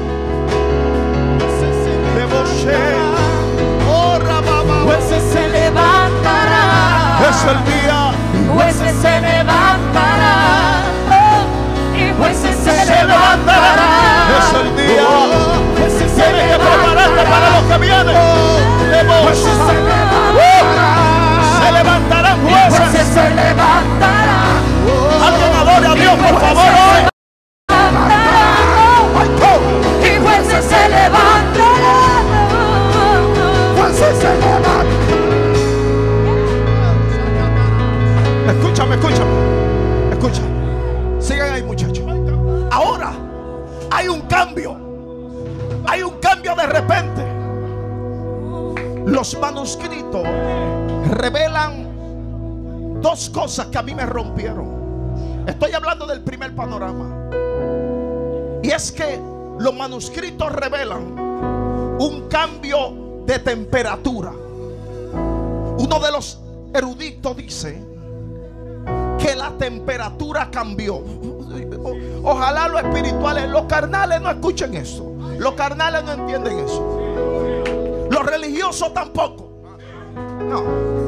de Moshe. Oh, jueces se levantarán. Es el día. Jueces se levantarán. Jueces se, se levantarán. Es el día. Jueces se Tienes que prepararte para lo que viene. Jueces se levantarán. Se levantarán jueces. Jueces se levantarán. Alguien adore a Dios, por favor, hoy. Y jueces se levantarán. Jueces se levantarán. Escúchame, escúchame. Escucha. Sigan ahí, muchachos. Ahora hay un cambio. Hay un cambio de repente. Los manuscritos revelan dos cosas que a mí me rompieron. Estoy hablando del primer panorama. Y es que los manuscritos revelan un cambio de temperatura. Uno de los eruditos dice que la temperatura cambió. Ojalá los espirituales, los carnales no escuchen eso. Los carnales no entienden eso. Los religiosos tampoco. No.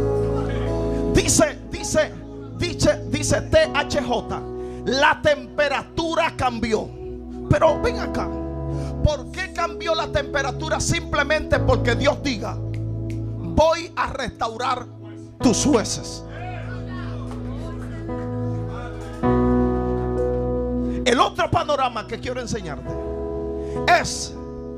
Dice, dice, dice, dice T H J. La temperatura cambió. Pero ven acá. ¿Por qué cambió la temperatura? Simplemente porque Dios diga: voy a restaurar tus jueces. El otro panorama que quiero enseñarte es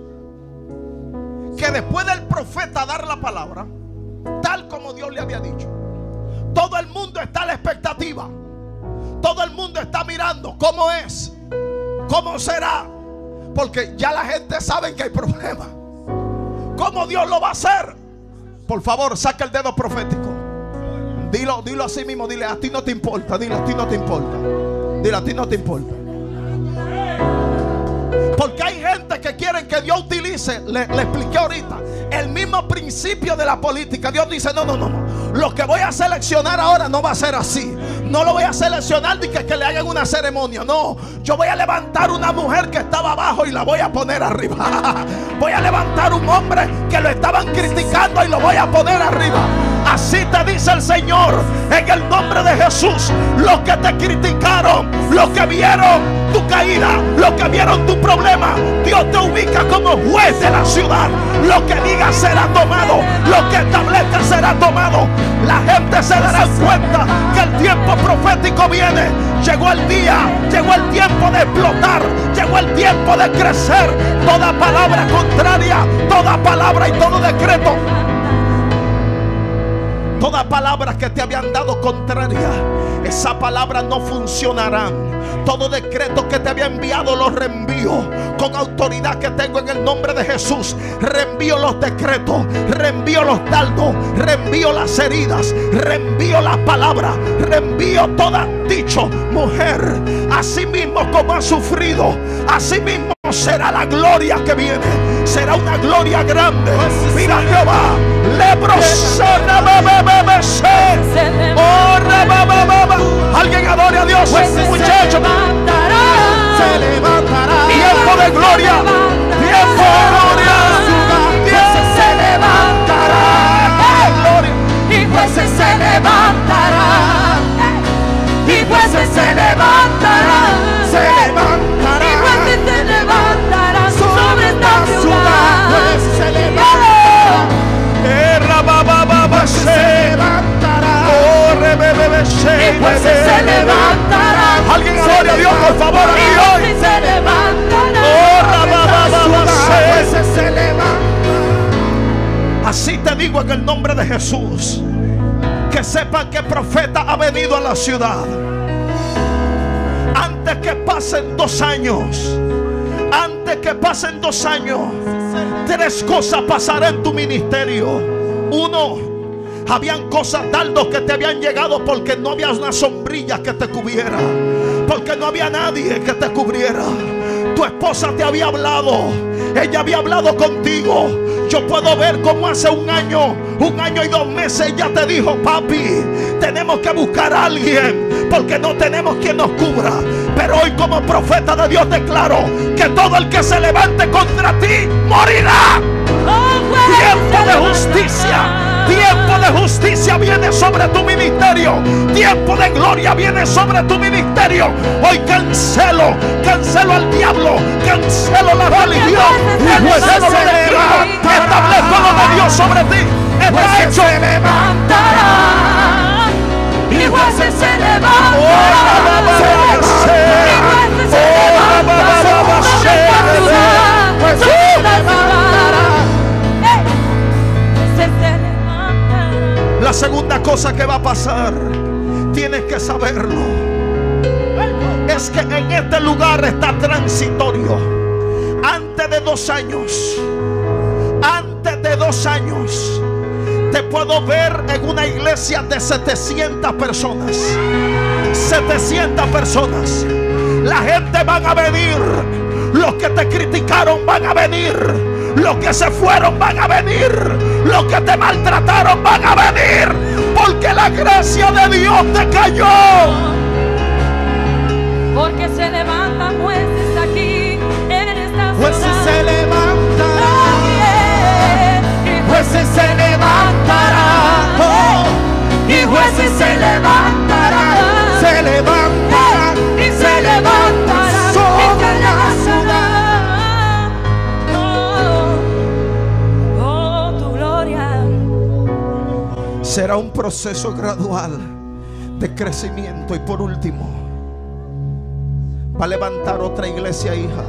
que después del profeta dar la palabra, tal como Dios le había dicho, todo el mundo está a la expectativa. Todo el mundo está mirando cómo es ¿Cómo será? Porque ya la gente sabe que hay problemas. ¿Cómo Dios lo va a hacer? Por favor, saca el dedo profético. Dilo, dilo así mismo. Dile, a ti no te importa. Dile, a ti no te importa. Dile, a ti no te importa. Porque hay gente que quieren que Dios utilice, le, le expliqué ahorita, el mismo principio de la política. Dios dice, no, no, no, no. Lo que voy a seleccionar ahora no va a ser así. No lo voy a seleccionar ni que, que le hagan una ceremonia. No, yo voy a levantar una mujer que estaba abajo y la voy a poner arriba. Voy a levantar un hombre que lo estaban criticando y lo voy a poner arriba. Así te dice el Señor, en el nombre de Jesús. Los que te criticaron, los que vieron tu caída, los que vieron tu problema, Dios te ubica como juez de la ciudad. Lo que digas será tomado, lo que establezcas será tomado. La gente se dará cuenta que el tiempo profético viene. Llegó el día, llegó el tiempo de explotar, llegó el tiempo de crecer. Toda palabra contraria, toda palabra y todo decreto, toda palabra que te habían dado contraria, esa palabra no funcionarán. Todo decreto que te había enviado lo reenvío con autoridad que tengo en el nombre de Jesús. Reenvío los decretos, reenvío los dardos, reenvío las heridas, reenvío las palabras, reenvío todo dicho. Mujer, así mismo como has sufrido, así mismo será la gloria que viene. Será una gloria grande. Mira Jehová, lebrosona, alguien adore a Dios, muchachos. Se levantará. Tiempo de gloria, tiempo de gloria. Jueces se levantarán. Y jueces se levantarán. Y jueces se levantarán. Se levantarán. Y jueces se levantarán sobre esta ciudad. Jueces se levantarán. Se levantarán. Y jueces se levantarán. Alguien adore a Dios, por favor, aquí hoy. Se levantarán. Jueces se levantarán. Así te digo en el nombre de Jesús, que sepan que el profeta ha venido a la ciudad. Antes que pasen dos años, antes que pasen dos años, tres cosas pasarán en tu ministerio. Uno, habían cosas, dardos que te habían llegado porque no había una sombrilla que te cubriera, porque no había nadie que te cubriera. Tu esposa te había hablado, ella había hablado contigo. Yo puedo ver cómo hace un año, un año y dos meses ella te dijo, papi, tenemos que buscar a alguien porque no tenemos quien nos cubra. Pero hoy como profeta de Dios declaro que todo el que se levante contra ti morirá. Tiempo de justicia. Tiempo de justicia viene sobre tu ministerio. Tiempo de gloria viene sobre tu ministerio. Hoy cancelo, cancelo al diablo, cancelo la religión, cancelo lo de establezco lo de Dios sobre ti. Está hecho. Se levantarán. Y jueces se levantarán. Y jueces se levantarán. Sobre esta ciudad. Sobre esta ciudad. La segunda cosa que va a pasar, tienes que saberlo, es que en este lugar está transitorio. Antes de dos años, antes de dos años, te puedo ver en una iglesia de setecientas personas. setecientas personas. La gente van a venir. Los que te criticaron van a venir. Los que se fueron van a venir. Los que te maltrataron van a venir. Porque la gracia de Dios te cayó. Porque se levantan jueces aquí en esta ciudad. Jueces se levantarán. Y jueces se levantarán. Oh. Y jueces se levantarán. Se levantarán. Y se levantarán sobre la ciudad. Oh, oh, tu gloria. Será un proceso gradual de crecimiento. Y por último, va a levantar otra iglesia, hija.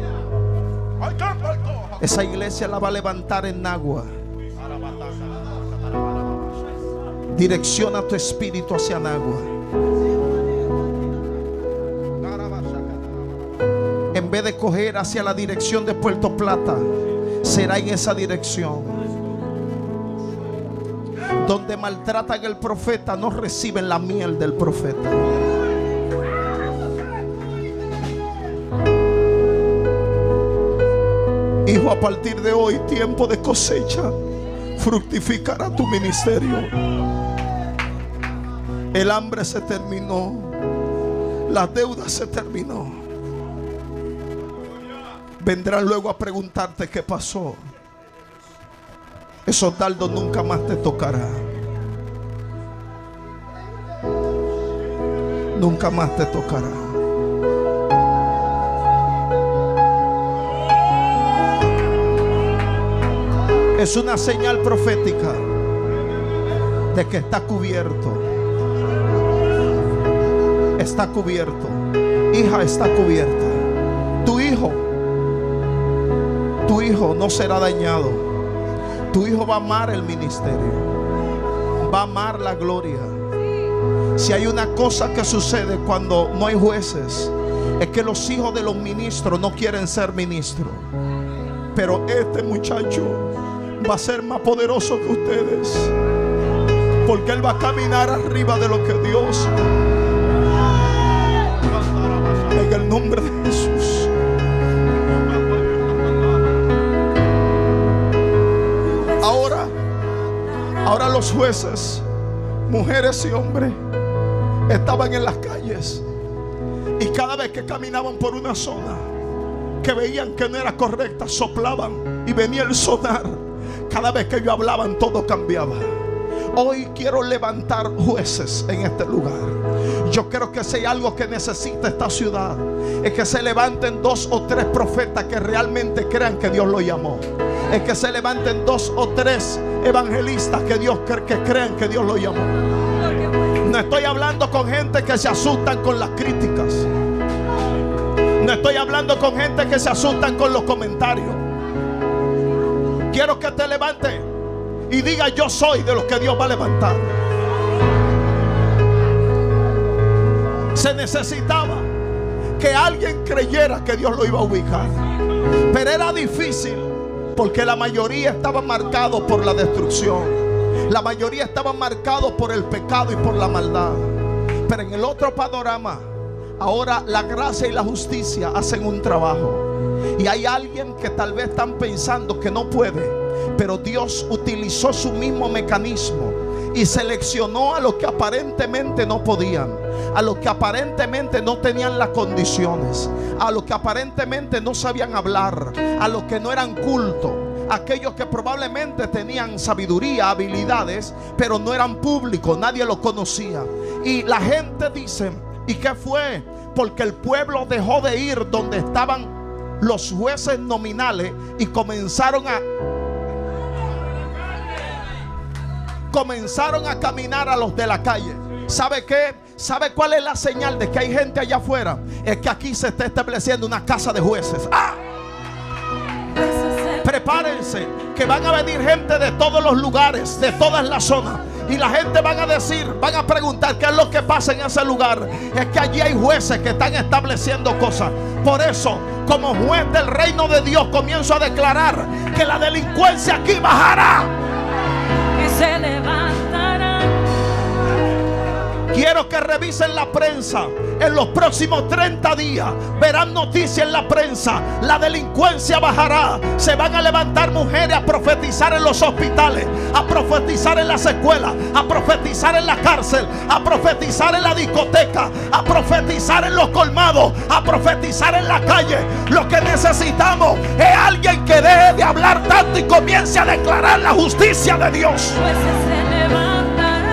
Esa iglesia la va a levantar en Nagua. Direcciona tu espíritu hacia Nagua. vez de coger hacia la dirección de Puerto Plata, será en esa dirección. Donde maltratan al profeta, no reciben la miel del profeta. Hijo, a partir de hoy, tiempo de cosecha, fructificará tu ministerio. El hambre se terminó, la deuda se terminó. Vendrán luego a preguntarte qué pasó. Esos dardos nunca más te tocarán. Nunca más te tocarán. Es una señal profética de que está cubierto. Está cubierto. Hija, está cubierta. Tu hijo, tu hijo no será dañado. Tu hijo va a amar el ministerio, va a amar la gloria. Si hay una cosa que sucede cuando no hay jueces, es que los hijos de los ministros no quieren ser ministros. Pero este muchacho va a ser más poderoso que ustedes, porque él va a caminar arriba de lo que Dios. En el nombre de Jesús. Ahora, ahora los jueces, mujeres y hombres, estaban en las calles, y cada vez que caminaban por una zona que veían que no era correcta, soplaban y venía el sonar. Cada vez que ellos hablaban, todo cambiaba. Hoy quiero levantar jueces en este lugar. Yo creo que si hay algo que necesita esta ciudad, es que se levanten dos o tres profetas que realmente crean que Dios lo llamó. Es que se levanten dos o tres evangelistas que Dios que crean que Dios lo llamó. No estoy hablando con gente que se asustan con las críticas. No estoy hablando con gente que se asustan con los comentarios. Quiero que te levante y diga: yo soy de los que Dios va a levantar. Se necesitaba que alguien creyera que Dios lo iba a ubicar, pero era difícil porque la mayoría estaba marcado por la destrucción. La mayoría estaba marcado por el pecado y por la maldad. Pero en el otro panorama, ahora la gracia y la justicia hacen un trabajo. Y hay alguien que tal vez están pensando que no puede, pero Dios utilizó su mismo mecanismo y seleccionó a los que aparentemente no podían, a los que aparentemente no tenían las condiciones, a los que aparentemente no sabían hablar, a los que no eran cultos, aquellos que probablemente tenían sabiduría, habilidades, pero no eran públicos, nadie los conocía. Y la gente dice: ¿y qué fue? Porque el pueblo dejó de ir donde estaban los jueces nominales y comenzaron a comenzaron a caminar a los de la calle. ¿Sabe qué? ¿Sabe cuál es la señal de que hay gente allá afuera? Es que aquí se está estableciendo una casa de jueces. ¡Ah! Prepárense, que van a venir gente de todos los lugares, de todas las zonas. Y la gente van a decir, van a preguntar qué es lo que pasa en ese lugar. Es que allí hay jueces que están estableciendo cosas. Por eso, como juez del reino de Dios, comienzo a declarar que la delincuencia aquí bajará. Que se levantará. Quiero que revisen la prensa. En los próximos treinta días verán noticias en la prensa. La delincuencia bajará. Se van a levantar mujeres a profetizar en los hospitales, a profetizar en las escuelas, a profetizar en la cárcel, a profetizar en la discoteca, a profetizar en los colmados, a profetizar en la calle. Lo que necesitamos es alguien que deje de hablar tanto y comience a declarar la justicia de Dios. Pues se levantará.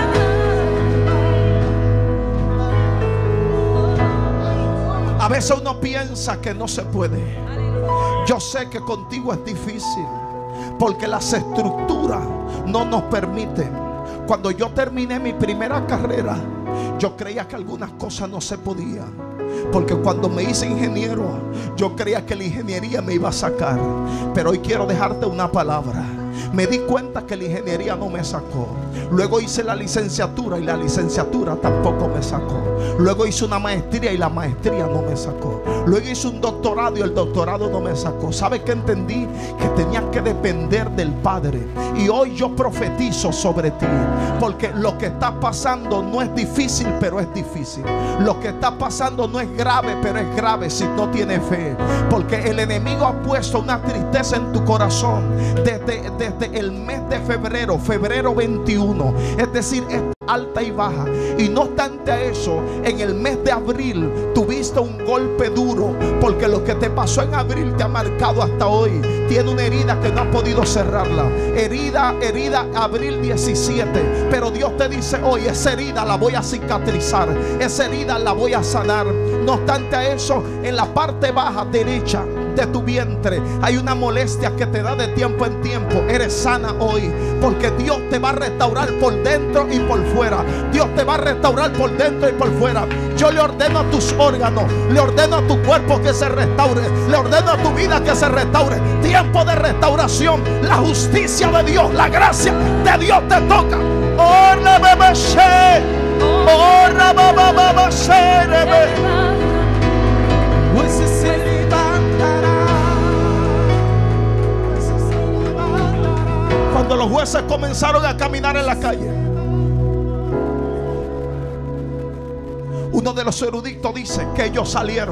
A veces uno piensa que no se puede. Yo sé que contigo es difícil, porque las estructuras no nos permiten. Cuando yo terminé mi primera carrera, yo creía que algunas cosas no se podían, porque cuando me hice ingeniero, yo creía que la ingeniería me iba a sacar. Pero hoy quiero dejarte una palabra. Me di cuenta que la ingeniería no me sacó. Luego hice la licenciatura y la licenciatura tampoco me sacó. Luego hice una maestría y la maestría no me sacó. Luego hice un doctorado y el doctorado no me sacó. ¿Sabe qué entendí? Que tenía que depender del Padre. Y hoy yo profetizo sobre ti, porque lo que está pasando no es difícil, pero es difícil. Lo que está pasando no es grave, pero es grave si no tienes fe. Porque el enemigo ha puesto una tristeza en tu corazón desde, desde el mes de febrero, febrero veintiuno. Es decir, es alta y baja. Y no obstante eso, en el mes de abril tuviste un golpe duro, porque lo que te pasó en abril te ha marcado hasta hoy. Tiene una herida que no has podido cerrarla. Herida, herida, abril diecisiete. Pero Dios te dice hoy, esa herida la voy a cicatrizar, esa herida la voy a sanar. No obstante eso, en la parte baja derecha de tu vientre hay una molestia que te da de tiempo en tiempo. Eres sana hoy, porque Dios te va a restaurar por dentro y por fuera. Dios te va a restaurar por dentro y por fuera. Yo le ordeno a tus órganos, le ordeno a tu cuerpo que se restaure, le ordeno a tu vida que se restaure. Tiempo de restauración. La justicia de Dios, la gracia de Dios te toca. Oh, rababashe, oh, rabababashe, se levantará. Cuando los jueces comenzaron a caminar en la calle, uno de los eruditos dice que ellos salieron.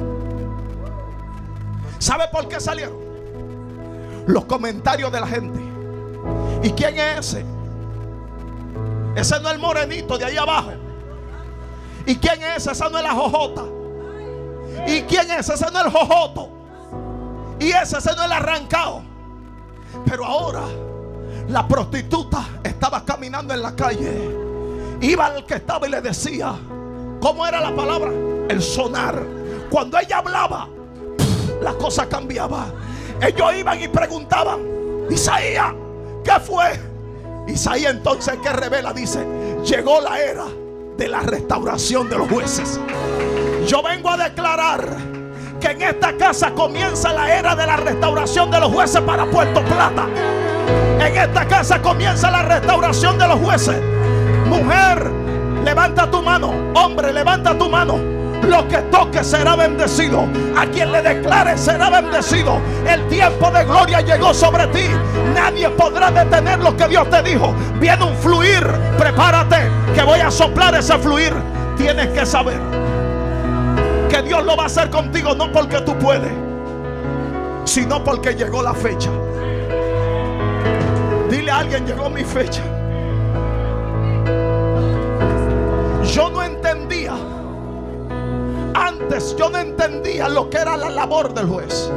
¿Sabe por qué salieron? Los comentarios de la gente. ¿Y quién es ese? Ese no es el morenito de ahí abajo. ¿Y quién es ese? Esa no es la jojota. ¿Y quién es? Ese no es el jojoto. Y ese, ese no es el arrancado. Pero ahora la prostituta estaba caminando en la calle. Iba al que estaba y le decía, ¿cómo era la palabra? El sonar. Cuando ella hablaba, la cosa cambiaba. Ellos iban y preguntaban, Isaías, ¿qué fue? Isaías entonces, que revela, dice, llegó la era de la restauración de los jueces. Yo vengo a declarar que en esta casa comienza la era de la restauración de los jueces para Puerto Plata. En esta casa comienza la restauración de los jueces. Mujer, levanta tu mano. Hombre, levanta tu mano. Lo que toque será bendecido. A quien le declare será bendecido. El tiempo de gloria llegó sobre ti. Nadie podrá detener lo que Dios te dijo. Viene un fluir. Prepárate, que voy a soplar ese fluir. Tienes que saber que Dios lo va a hacer contigo, no porque tú puedes, sino porque llegó la fecha. Dile a alguien, llegó mi fecha. Yo no entendía antes, yo no entendía lo que era la labor del juez.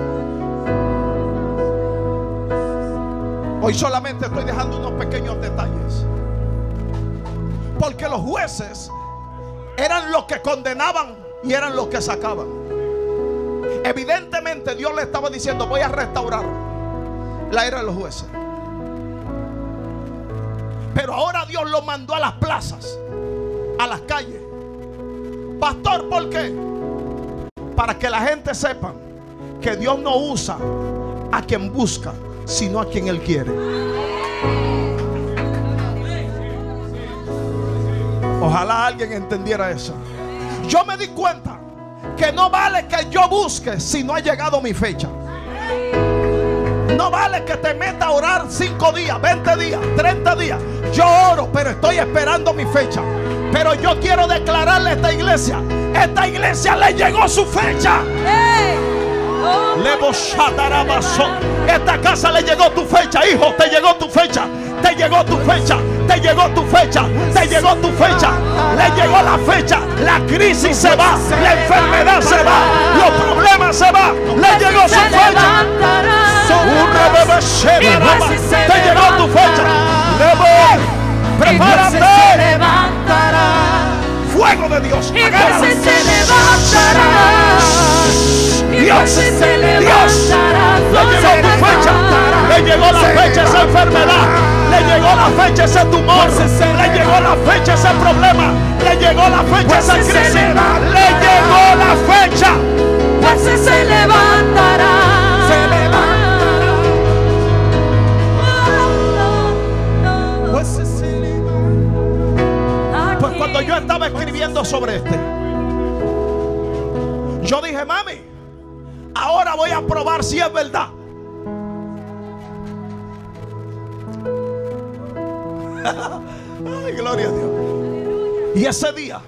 Hoy solamente estoy dejando unos pequeños detalles, porque los jueces eran los que condenaban y eran los que sacaban. Evidentemente Dios le estaba diciendo, voy a restaurar la era de los jueces. Pero ahora Dios lo mandó a las plazas, a las calles. Pastor, ¿por qué? Para que la gente sepa que Dios no usa a quien busca, sino a quien Él quiere. Ojalá alguien entendiera eso. Yo me di cuenta que no vale que yo busque si no ha llegado mi fecha. No vale que te meta a orar cinco días, veinte días, treinta días. Yo oro, pero estoy esperando mi fecha. Pero yo quiero declararle a esta iglesia, esta iglesia le llegó su fecha. Hey. Oh, esta casa le llegó tu fecha, hijo, te llegó tu fecha. Te llegó tu fecha, te llegó tu fecha, te llegó tu fecha. Le llegó la fecha. La crisis se va, la enfermedad se va, los problemas se van. Le llegó su fecha. Te llegó tu fecha. Prepárate. Fuego de Dios. Agárrate. Se levantará. Dios, Dios, le llegó tu fecha. Le llegó la fecha esa enfermedad. Le llegó la fecha ese tumor. Le llegó la fecha ese problema. Le llegó la fecha esa crisis. Le llegó la fecha. Pues se levantará. Se levantará. a probar si es verdad. Ay, gloria a Dios. Y ese día,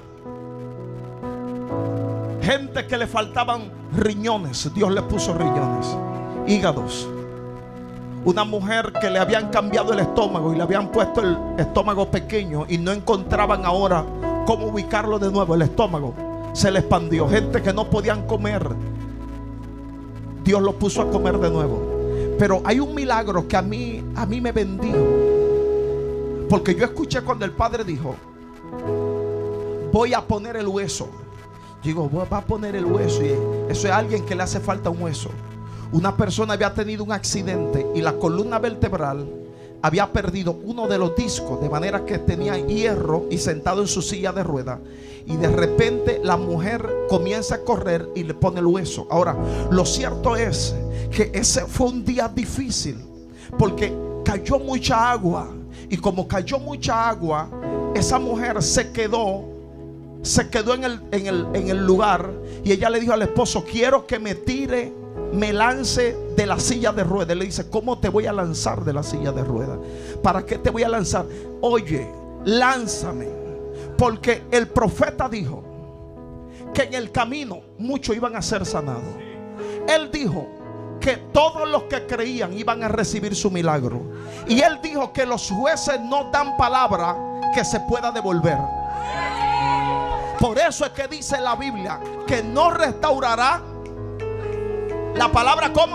gente que le faltaban riñones, Dios le puso riñones, hígados. Una mujer que le habían cambiado el estómago y le habían puesto el estómago pequeño y no encontraban ahora cómo ubicarlo de nuevo. El estómago se le expandió. Gente que no podían comer, Dios los puso a comer de nuevo. Pero hay un milagro que a mí, a mí me bendijo, porque yo escuché cuando el Padre dijo: voy a poner el hueso. Digo, va a poner el hueso, y eso es a alguien que le hace falta un hueso. Una persona había tenido un accidente y la columna vertebral había perdido uno de los discos, de manera que tenía hierro y sentado en su silla de ruedas. Y de repente la mujer comienza a correr y le pone el hueso. Ahora, lo cierto es que ese fue un día difícil, porque cayó mucha agua. Y como cayó mucha agua, esa mujer se quedó Se quedó en el, en, el, en el lugar. Y ella le dijo al esposo: quiero que me tire, me lance de la silla de ruedas. Él le dice: ¿cómo te voy a lanzar de la silla de ruedas? ¿Para qué te voy a lanzar? Oye, lánzame, porque el profeta dijo que en el camino muchos iban a ser sanados. Él dijo que todos los que creían iban a recibir su milagro. Y él dijo que los jueces no dan palabra que se pueda devolver. Por eso es que dice la Biblia que no restaurará la palabra. ¿Cómo?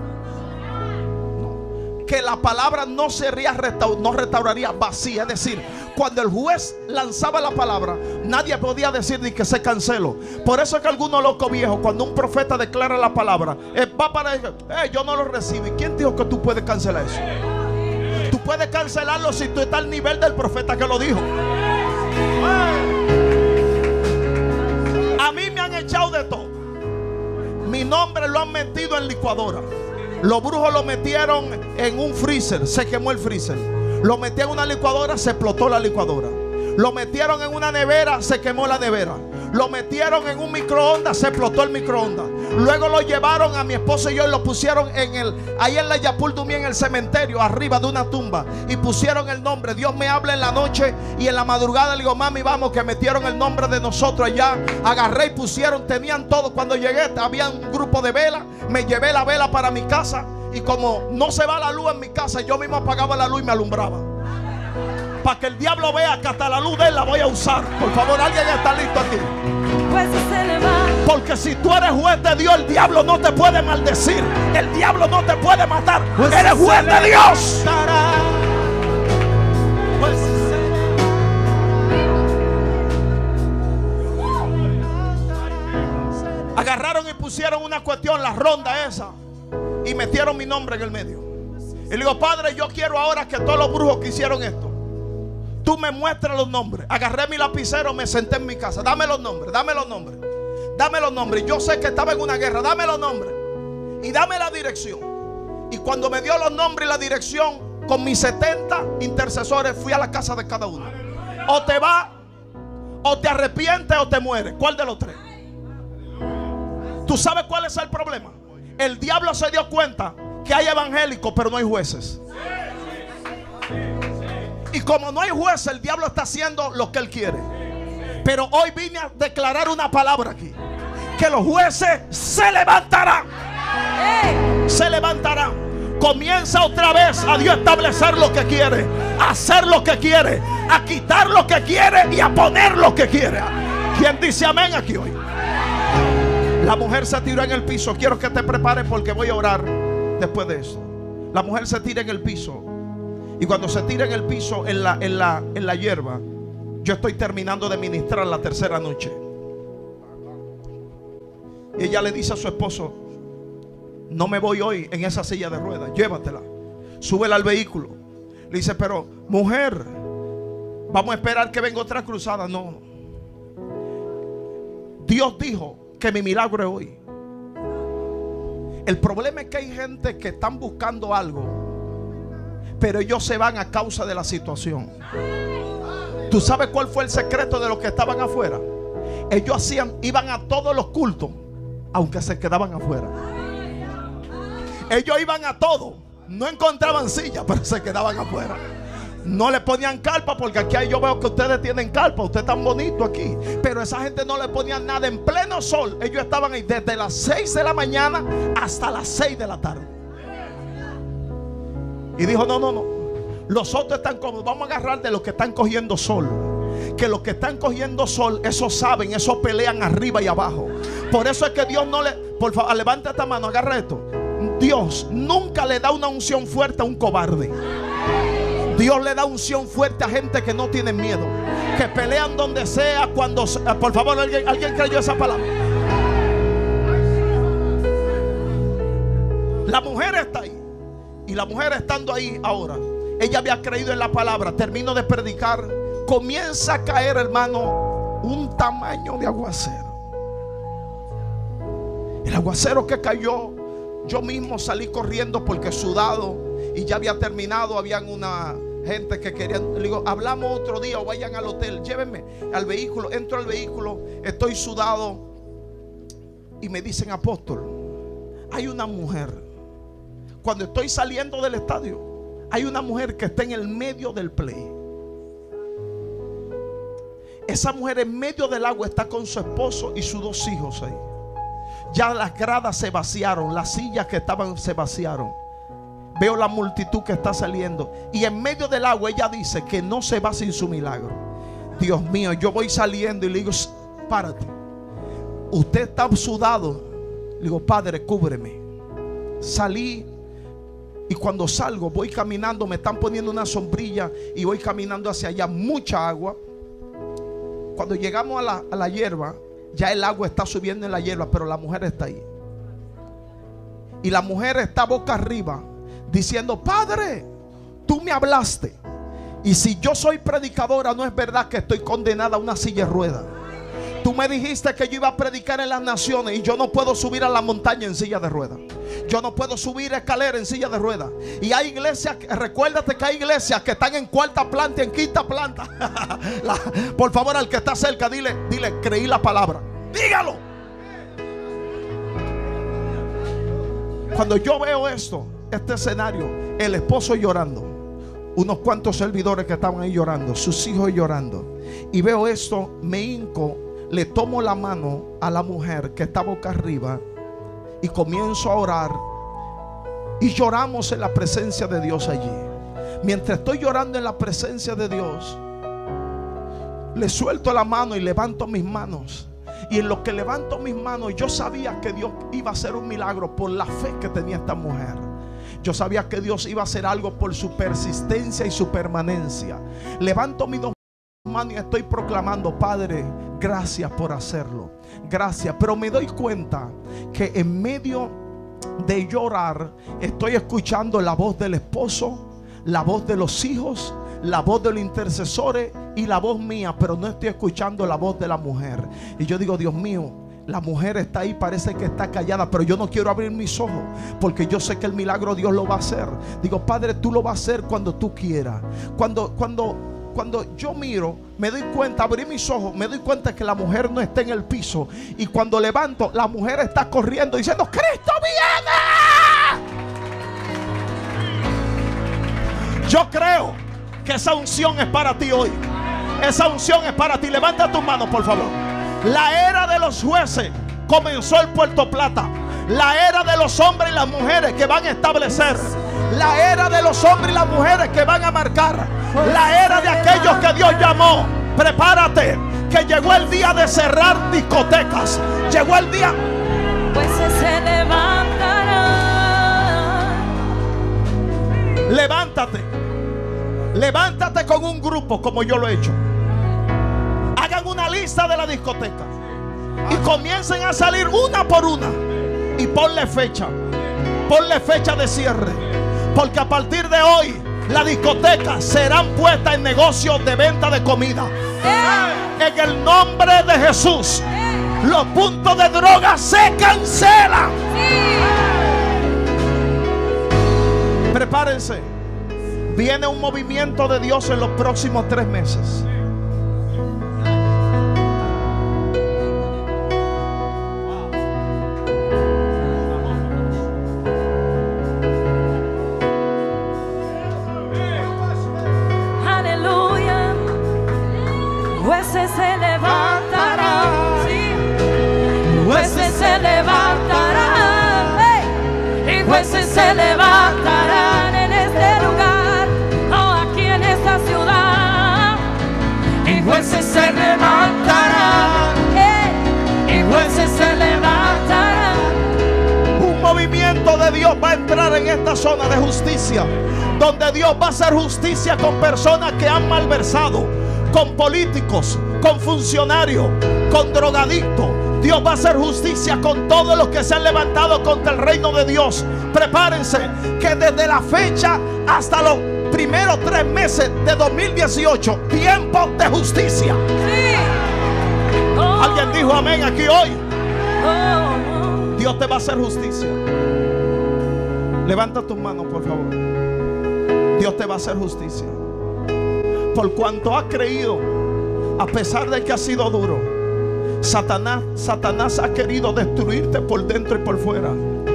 No. Que la palabra no sería restaur, no restauraría vacía. Es decir, cuando el juez lanzaba la palabra, nadie podía decir ni que se canceló. Por eso es que algunos locos viejos, cuando un profeta declara la palabra, eh, va para decir: eh, yo no lo recibo. ¿Y quién dijo que tú puedes cancelar eso? Tú puedes cancelarlo si tú estás al nivel del profeta que lo dijo. Eh. A mí me han echado de todo. Mi nombre lo han metido en licuadora. Los brujos lo metieron en un freezer, se quemó el freezer. Lo metieron en una licuadora, se explotó la licuadora. Lo metieron en una nevera, se quemó la nevera. Lo metieron en un microondas, se explotó el microondas. Luego lo llevaron a mi esposo y yo y lo pusieron en el, ahí en la Yapul Dumí, en el cementerio, arriba de una tumba. Y pusieron el nombre. Dios me habla en la noche y en la madrugada le digo: mami, vamos, que metieron el nombre de nosotros allá. Agarré y pusieron, tenían todo. Cuando llegué había un grupo de velas. Me llevé la vela para mi casa. Y como no se va la luz en mi casa, yo mismo apagaba la luz y me alumbraba, para que el diablo vea que hasta la luz de él la voy a usar. Por favor, alguien está listo aquí. Porque si tú eres juez de Dios, el diablo no te puede maldecir. El diablo no te puede matar. Eres juez de Dios. Agarraron y pusieron una cuestión, la ronda esa, y metieron mi nombre en el medio. Y le digo: Padre, yo quiero ahora que todos los brujos que hicieron esto, tú me muestras los nombres. Agarré mi lapicero, me senté en mi casa. Dame los nombres, dame los nombres, dame los nombres. Yo sé que estaba en una guerra. Dame los nombres y dame la dirección. Y cuando me dio los nombres y la dirección, con mis setenta intercesores fui a la casa de cada uno. O te va, o te arrepientes, o te mueres. ¿Cuál de los tres? ¿Tú sabes cuál es el problema? El diablo se dio cuenta que hay evangélicos, pero no hay jueces. Y como no hay jueces, el diablo está haciendo lo que él quiere. Pero hoy vine a declarar una palabra aquí: que los jueces se levantarán. Se levantarán. Comienza otra vez a Dios establecer lo que quiere, a hacer lo que quiere, a quitar lo que quiere y a poner lo que quiere. ¿Quién dice amén aquí hoy? La mujer se tiró en el piso. Quiero que te prepares porque voy a orar después de eso. La mujer se tira en el piso. Y cuando se tira en el piso, en la, en la, en la hierba, yo estoy terminando de ministrar la tercera noche. Y ella le dice a su esposo: no me voy hoy en esa silla de ruedas, llévatela, súbela al vehículo. Le dice: pero mujer, vamos a esperar que venga otra cruzada. No, Dios dijo que mi milagro es hoy. El problema es que hay gente que están buscando algo, pero ellos se van a causa de la situación. ¿Tú sabes cuál fue el secreto de los que estaban afuera? Ellos hacían, iban a todos los cultos, aunque se quedaban afuera. Ellos iban a todo. No encontraban silla, pero se quedaban afuera. No le ponían carpa, porque aquí yo veo que ustedes tienen carpa. Usted es tan bonito aquí. Pero esa gente no le ponían nada. En pleno sol, ellos estaban ahí desde las seis de la mañana hasta las seis de la tarde. Y dijo: no, no, no, los otros están cómodos. Vamos a agarrar de los que están cogiendo sol. Que los que están cogiendo sol, esos saben, esos pelean arriba y abajo. Por eso es que Dios no le... Por favor, levanta esta mano, agarra esto. Dios nunca le da una unción fuerte a un cobarde. Dios le da unción fuerte a gente que no tiene miedo, que pelean donde sea, cuando sea. Por favor, ¿alguien, alguien creyó esa palabra? La mujer está ahí. Y la mujer estando ahí ahora, ella había creído en la palabra. Termino de predicar. Comienza a caer, hermano, un tamaño de aguacero. El aguacero que cayó, yo mismo salí corriendo porque sudado, y ya había terminado. Habían una gente que querían. Le digo: hablamos otro día o vayan al hotel, llévenme al vehículo. Entro al vehículo, estoy sudado, y me dicen: apóstol, hay una mujer. Cuando estoy saliendo del estadio, hay una mujer que está en el medio del play. Esa mujer en medio del agua está con su esposo y sus dos hijos ahí. Ya las gradas se vaciaron, las sillas que estaban se vaciaron. Veo la multitud que está saliendo, y en medio del agua ella dice que no se va sin su milagro. Dios mío, yo voy saliendo y le digo: párate. Usted está sudado. Le digo: Padre, cúbreme. Salí, y cuando salgo voy caminando, me están poniendo una sombrilla y voy caminando hacia allá, mucha agua. Cuando llegamos a la, a la hierba, ya el agua está subiendo en la hierba, pero la mujer está ahí. Y la mujer está boca arriba diciendo: Padre, tú me hablaste, y si yo soy predicadora, no es verdad que estoy condenada a una silla de ruedas. Tú me dijiste que yo iba a predicar en las naciones, y yo no puedo subir a la montaña en silla de ruedas. Yo no puedo subir escalera en silla de ruedas. Y hay iglesias, recuérdate que hay iglesias que están en cuarta planta, en quinta planta. la, por favor, al que está cerca, dile, dile, creí la palabra. Dígalo. Cuando yo veo esto, este escenario, el esposo llorando, unos cuantos servidores que estaban ahí llorando, sus hijos llorando, y veo esto, me hinco, le tomo la mano a la mujer que está boca arriba y comienzo a orar, y lloramos en la presencia de Dios allí. Mientras estoy llorando en la presencia de Dios, le suelto la mano y levanto mis manos. Y en lo que levanto mis manos, yo sabía que Dios iba a hacer un milagro por la fe que tenía esta mujer. Yo sabía que Dios iba a hacer algo por su persistencia y su permanencia. Levanto mis dos manos y estoy proclamando: Padre, gracias por hacerlo. Gracias. Pero me doy cuenta que en medio de llorar estoy escuchando la voz del esposo, la voz de los hijos, la voz de los intercesores y la voz mía, pero no estoy escuchando la voz de la mujer. Y yo digo: Dios mío, la mujer está ahí, parece que está callada, pero yo no quiero abrir mis ojos, porque yo sé que el milagro Dios lo va a hacer. Digo: Padre, tú lo vas a hacer cuando tú quieras. Cuando, cuando, cuando yo miro, me doy cuenta, abrí mis ojos, me doy cuenta que la mujer no está en el piso. Y cuando levanto, la mujer está corriendo diciendo: ¡Cristo viene! Yo creo que esa unción es para ti hoy. Esa unción es para ti. Levanta tus manos, por favor. La era de los jueces comenzó en Puerto Plata. La era de los hombres y las mujeres que van a establecer. La era de los hombres y las mujeres que van a marcar. La era de aquellos que Dios llamó. Prepárate, que llegó el día de cerrar discotecas. Llegó el día. Pues se levantará. Levántate. Levántate con un grupo como yo lo he hecho. Hagan una lista de la discoteca y comiencen a salir una por una. Y ponle fecha. Ponle fecha de cierre. Porque a partir de hoy las discotecas serán puestas en negocios de venta de comida. En el nombre de Jesús, los puntos de droga se cancelan. Prepárense. Viene un movimiento de Dios en los próximos tres meses. jueces se levantarán en este lugar, oh, aquí en esta ciudad. Y jueces se levantarán, eh, y jueces se levantarán. Un movimiento de Dios va a entrar en esta zona de justicia, donde Dios va a hacer justicia con personas que han malversado, con políticos, con funcionarios, con drogadictos. Dios va a hacer justicia con todos los que se han levantado contra el reino de Dios. Prepárense, que desde la fecha hasta los primeros tres meses de dos mil dieciocho, tiempo de justicia. Sí. Oh. Alguien dijo amén aquí hoy. Oh. Dios te va a hacer justicia. Levanta tus manos, por favor. Dios te va a hacer justicia. Por cuanto has creído, a pesar de que ha sido duro, Satanás, Satanás ha querido destruirte por dentro y por fuera.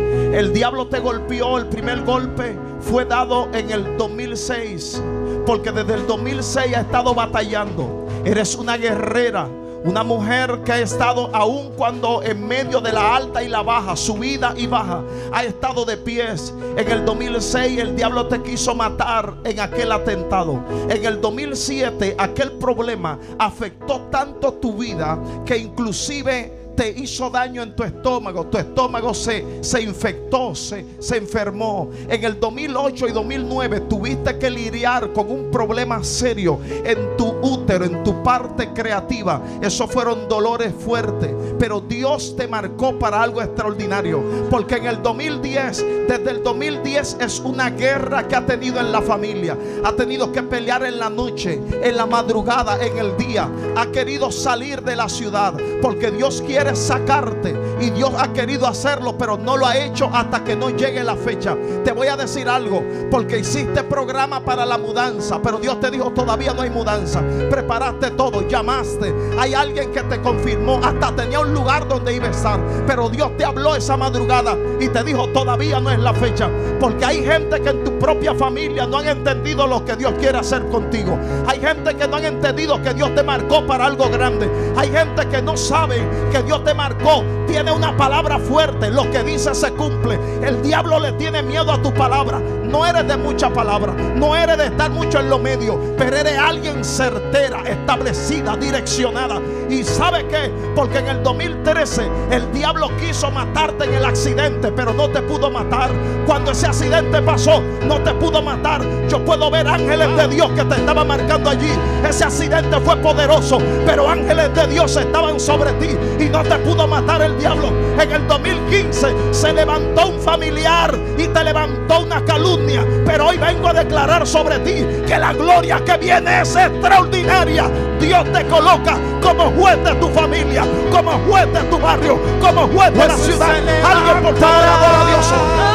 El diablo te golpeó. El primer golpe fue dado en el dos mil seis, porque desde el dos mil seis ha estado batallando. Eres una guerrera, una mujer que ha estado, aun cuando en medio de la alta y la baja, subida y baja, ha estado de pies. En el dos mil seis el diablo te quiso matar en aquel atentado. En el dos mil siete aquel problema afectó tanto tu vida que inclusive te hizo daño en tu estómago. Tu estómago se, se infectó, se, se enfermó. En el dos mil ocho y dos mil nueve tuviste que lidiar con un problema serio en tu útero, en tu parte creativa. Esos fueron dolores fuertes, pero Dios te marcó para algo extraordinario, porque en el dos mil diez, desde el dos mil diez es una guerra que ha tenido en la familia. Ha tenido que pelear en la noche, en la madrugada, en el día. Ha querido salir de la ciudad, porque Dios quiere sacarte, y Dios ha querido hacerlo, pero no lo ha hecho hasta que no llegue la fecha. Te voy a decir algo, porque hiciste programa para la mudanza, pero Dios te dijo todavía no hay mudanza. Preparaste todo, llamaste, hay alguien que te confirmó, hasta tenía un lugar donde iba a estar, pero Dios te habló esa madrugada y te dijo todavía no es la fecha, porque hay gente que en tu propia familia no han entendido lo que Dios quiere hacer contigo. Hay gente que no han entendido que Dios te marcó para algo grande. Hay gente que no sabe que Dios te marcó, tiene una palabra fuerte, lo que dice se cumple. El diablo le tiene miedo a tu palabra. No eres de mucha palabra, no eres de estar mucho en lo medio, pero eres alguien certera, establecida, direccionada. ¿Y sabe qué? Porque en el dos mil trece el diablo quiso matarte en el accidente, pero no te pudo matar. Cuando ese accidente pasó, no te pudo matar. Yo puedo ver ángeles de Dios que te estaban marcando allí. Ese accidente fue poderoso, pero ángeles de Dios estaban sobre ti y no te pudo matar el diablo. En el dos mil quince se levantó un familiar y te levantó una calumnia, pero hoy vengo a declarar sobre ti que la gloria que viene es extraordinaria. Dios te coloca como juez de tu familia, como juez de tu barrio, como juez de la ciudad. Alguien por favor adora a Dios.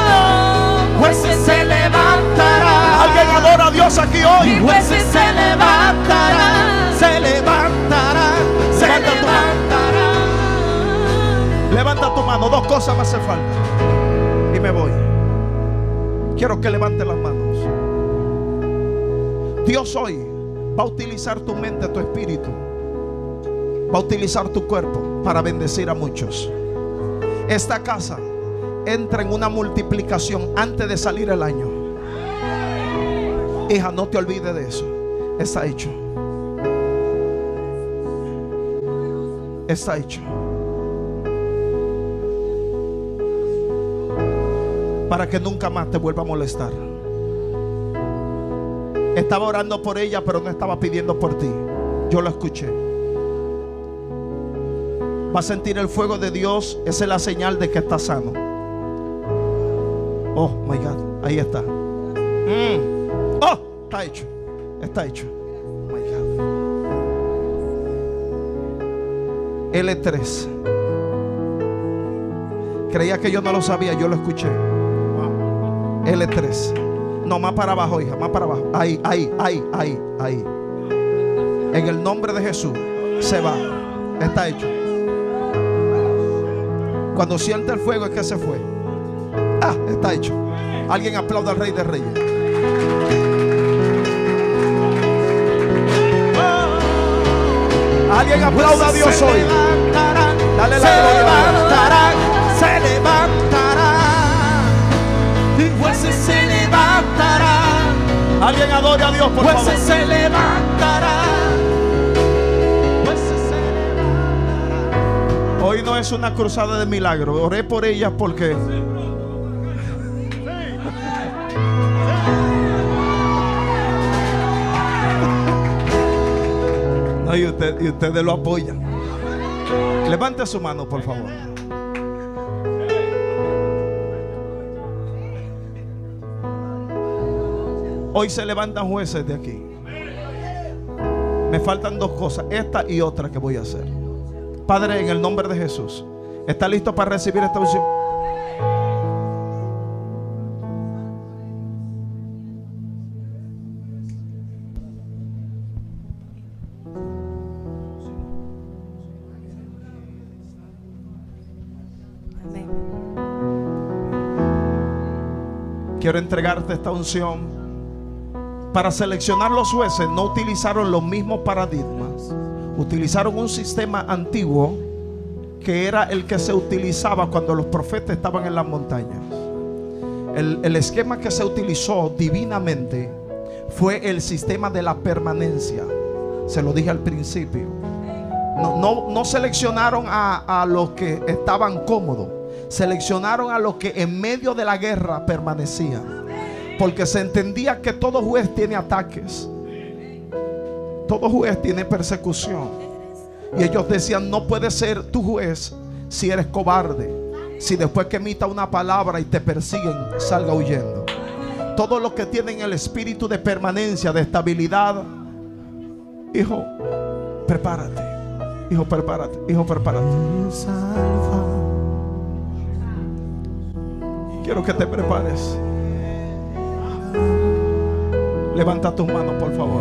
Jueces se levantarán. Alguien adora a Dios aquí hoy. Y jueces se levantarán. Se levantarán. Se levantarán. Levanta tu mano. Dos cosas me hacen falta y me voy. Quiero que levante las manos. Dios hoy va a utilizar tu mente, tu espíritu, va a utilizar tu cuerpo para bendecir a muchos. Esta casa entra en una multiplicación antes de salir el año. Hija, no te olvides de eso. Está hecho. Está hecho. Para que nunca más te vuelva a molestar. Estaba orando por ella, pero no estaba pidiendo por ti. Yo lo escuché. Va a sentir el fuego de Dios. Esa es la señal de que está sano. Oh my God, ahí está. Mm. Oh, está hecho. Está hecho. Oh my God. L tres. Creía que yo no lo sabía, yo lo escuché. L tres. No, más para abajo, hija, más para abajo. Ahí, ahí, ahí, ahí, ahí. En el nombre de Jesús se va. Está hecho. Cuando siente el fuego es que se fue. Ah, está hecho. Alguien aplauda al Rey de Reyes. Alguien aplauda a Dios hoy. Dale la gloria. Se levantará. y jueces se levantarán. Alguien adore a Dios, por Jueces favor. se levantarán. Jueces se levantarán. Hoy no es una cruzada de milagros. Oré por ellas porque no, y, usted, y ustedes lo apoyan. Levante su mano, por favor. Hoy se levantan jueces de aquí. Me faltan dos cosas, esta y otra que voy a hacer. Padre, en el nombre de Jesús, ¿está listo para recibir esta unción? Amén. Quiero entregarte esta unción. Para seleccionar los jueces no utilizaron los mismos paradigmas. Utilizaron un sistema antiguo que era el que se utilizaba cuando los profetas estaban en las montañas. El, el esquema que se utilizó divinamente fue el sistema de la permanencia. Se lo dije al principio. No, no, no seleccionaron a, a los que estaban cómodos. Seleccionaron a los que en medio de la guerra permanecían. Porque se entendía que todo juez tiene ataques. Todo juez tiene persecución. Y ellos decían: no puedes ser tu juez si eres cobarde. Si después que emita una palabra y te persiguen, salga huyendo. Todos los que tienen el espíritu de permanencia, de estabilidad, hijo, prepárate. Hijo, prepárate. Hijo, prepárate. Quiero que te prepares. Levanta tus manos, por favor.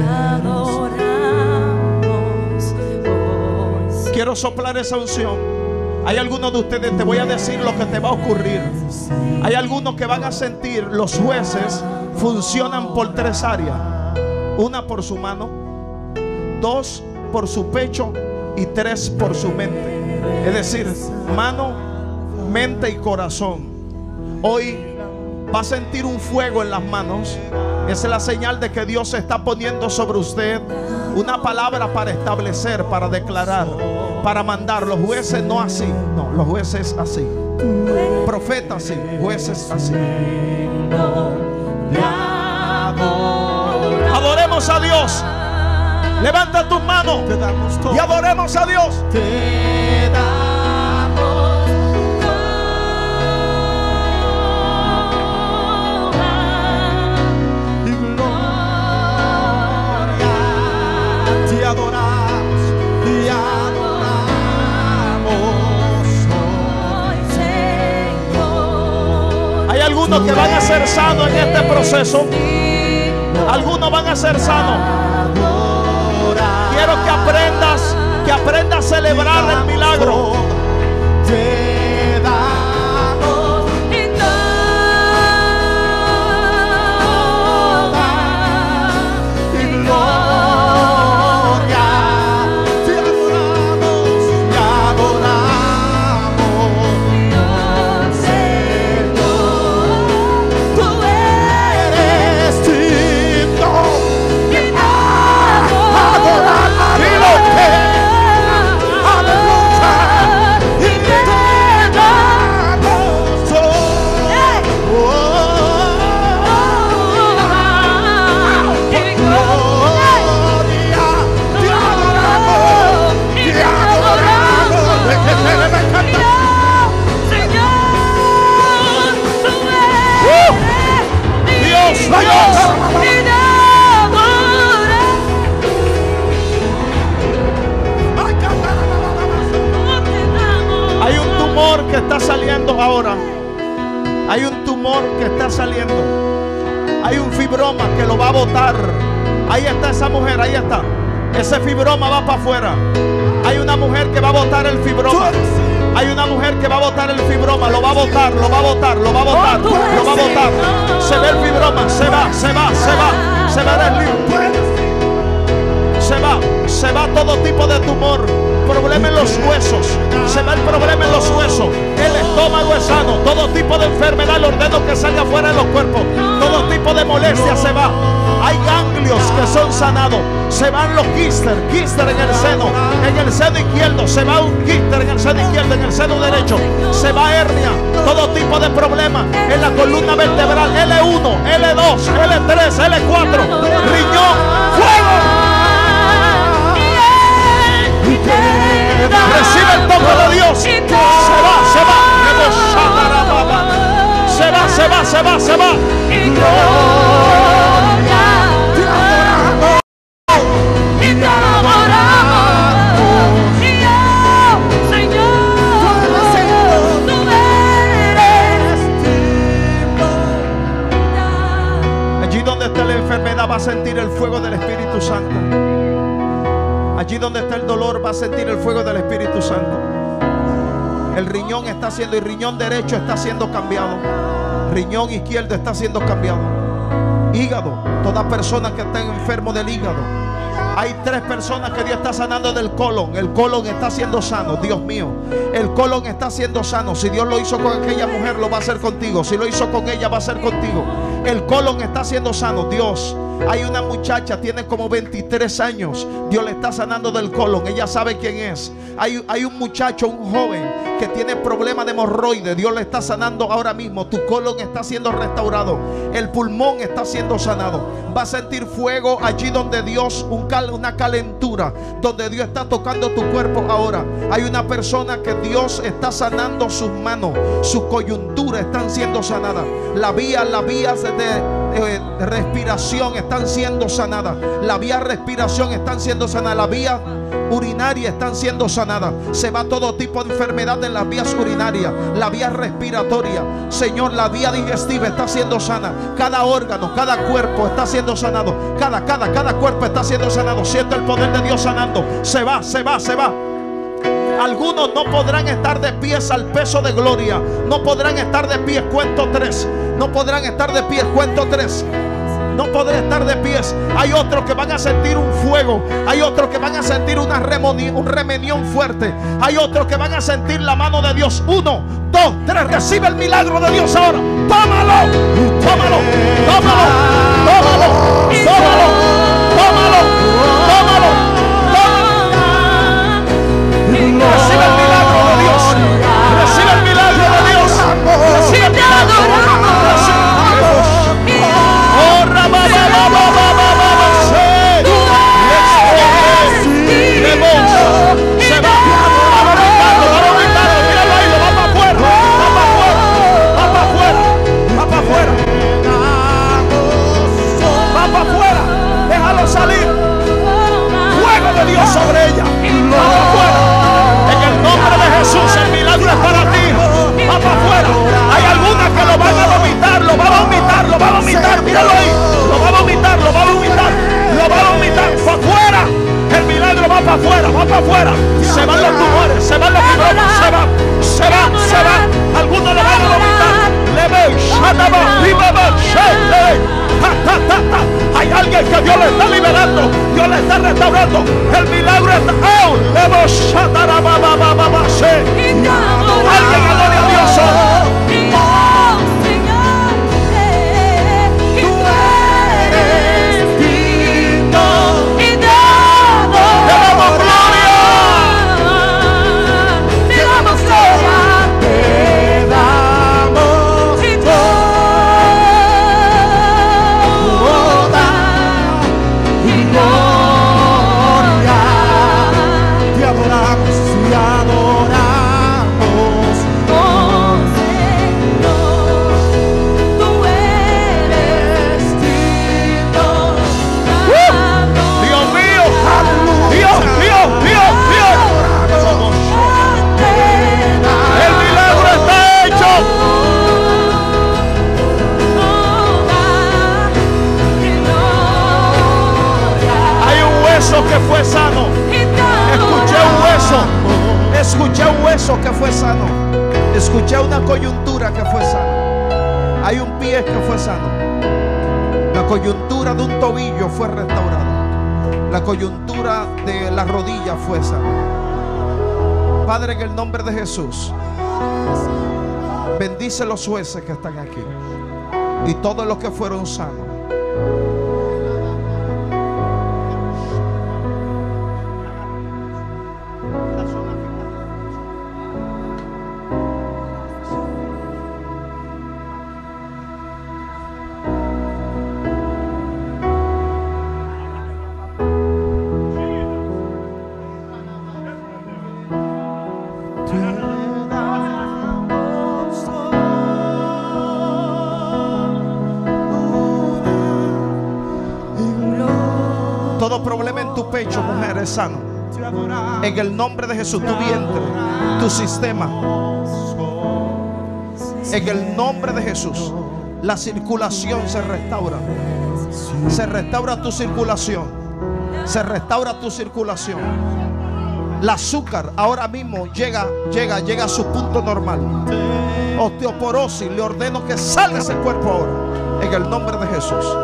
Quiero soplar esa unción. Hay algunos de ustedes, te voy a decir lo que te va a ocurrir. Hay algunos que van a sentir, los jueces funcionan por tres áreas. Una por su mano, dos por su pecho y tres por su mente. Es decir, mano, mente y corazón. Hoy va a sentir un fuego en las manos. Esa es la señal de que Dios está poniendo sobre usted una palabra para establecer, para declarar, para mandar. Los jueces no así, no, los jueces así. Profetas así, jueces así. Adoremos a Dios. Levanta tus manos y adoremos a Dios. Te damos toda y gloria. Te adoramos y adoramos hoy, Señor. Hay algunos que van a ser sanos en este proceso. Algunos van a ser sanos. Quiero que aprendas, que aprendas a celebrar el milagro. Te damos y toda y gloria. Te adoramos y adoramos, Señor. Tú eres digno de adorar. Hay un tumor que está saliendo ahora. Hay un tumor que está saliendo. Hay un fibroma que lo va a botar. Ahí está esa mujer, ahí está. Ese fibroma va para afuera. Hay una mujer que va a botar el fibroma. Hay una mujer que va a botar el fibroma. Lo va a botar, lo va a botar, lo va a botar, lo va a botar. Se ve el fibroma, se va, se va, se va. Se va el libro. Se va, se va todo tipo de tumor. Problema en los huesos. Se va el problema en los huesos. El estómago fue sano. Todo tipo de enfermedad le ordeno que salga fuera de los cuerpos. Todo tipo de molestia se va. Hay ganglios que son sanados. Se van los quistes, quistes en el seno, en el seno izquierdo. Se va un quiste en el seno izquierdo, en el seno derecho. Se va hernia, todo tipo de problemas en la columna vertebral. L uno, L dos, L tres, L cuatro. Riñón, fuego. Recibe el toque de Dios. Se va, se va. Se va, se va, se va, se va. Allí donde está la enfermedad va a sentir el fuego del Espíritu Santo. Allí donde está el dolor va a sentir el fuego del Espíritu Santo. El riñón está siendo, el riñón derecho está siendo cambiado. Riñón izquierdo está siendo cambiado. Hígado, toda persona que está enfermo del hígado. Hay tres personas que Dios está sanando del colon. El colon está siendo sano, Dios mío. El colon está siendo sano. Si Dios lo hizo con aquella mujer, lo va a hacer contigo. Si lo hizo con ella, va a ser contigo. El colon está siendo sano, Dios. Hay una muchacha, tiene como veintitrés años. Dios le está sanando del colon. Ella sabe quién es. Hay, hay un muchacho, un joven que tiene problemas de hemorroides. Dios le está sanando ahora mismo. Tu colon está siendo restaurado. El pulmón está siendo sanado. Va a sentir fuego allí donde Dios, un cal, una calentura, donde Dios está tocando tu cuerpo ahora. Hay una persona que Dios está sanando sus manos. Sus coyunturas están siendo sanadas. La vía, las vías de, de, de respiración están siendo sanadas. La vía de respiración están siendo sanadas. La vía urinaria están siendo sanadas. Se va todo tipo de enfermedad en las vías urinarias, la vía respiratoria. Señor, la vía digestiva está siendo sana. Cada órgano, cada cuerpo está siendo sanado. Cada, cada, cada cuerpo está siendo sanado. Siento el poder de Dios sanando. Se va, se va, se va. Algunos no podrán estar de pies al peso de gloria. No podrán estar de pies, cuento tres. No podrán estar de pies, cuento tres. No podré estar de pies. Hay otros que van a sentir un fuego. Hay otros que van a sentir una remonión, un remenión fuerte. Hay otros que van a sentir la mano de Dios. Uno, dos, tres. Recibe el milagro de Dios ahora. Tómalo, tómalo, tómalo, tómalo, tómalo, tómalo, tómalo, tómalo. Recibe el milagro de Dios. Recibe el milagro de Dios. Recibe el milagro. Se va, va a gritarlo, va a gritarlo, míralo ahí, lo va para afuera, va para afuera, va para afuera, va para afuera, va para afuera, déjalo salir, fuego de Dios sobre ella, va para afuera, en el nombre de Jesús, el milagro es para ti, va para afuera. Hay algunas que lo van a vomitar, lo va a vomitar, lo va a vomitar, míralo ahí, lo va a vomitar, lo va a vomitar, lo va a vomitar, para afuera. El milagro va para afuera, va para afuera. Se van los tumores, se van los fibromas, se van, se van, se van. Algunos lo van a vomitar. Leve, shataba, ribaba, shele. Hay alguien que Dios le está liberando, Dios le está restaurando. El milagro está. Oh, levo, shatara, baba, baba, baba, she. Alguien adore a Dios ahora. Que fue sano. Escuché un hueso. Escuché un hueso que fue sano. Escuché una coyuntura que fue sana. Hay un pie que fue sano. La coyuntura de un tobillo fue restaurada. La coyuntura de la rodilla fue sana. Padre, en el nombre de Jesús, Bendice los jueces que están aquí y todos los que fueron sanos. Todo problema en tu pecho, mujer, es sano. En el nombre de Jesús, tu vientre, tu sistema. En el nombre de Jesús, la circulación se restaura. Se restaura tu circulación. Se restaura tu circulación. El azúcar ahora mismo llega, llega, llega a su punto normal. Osteoporosis, le ordeno que salga ese cuerpo ahora. En el nombre de Jesús.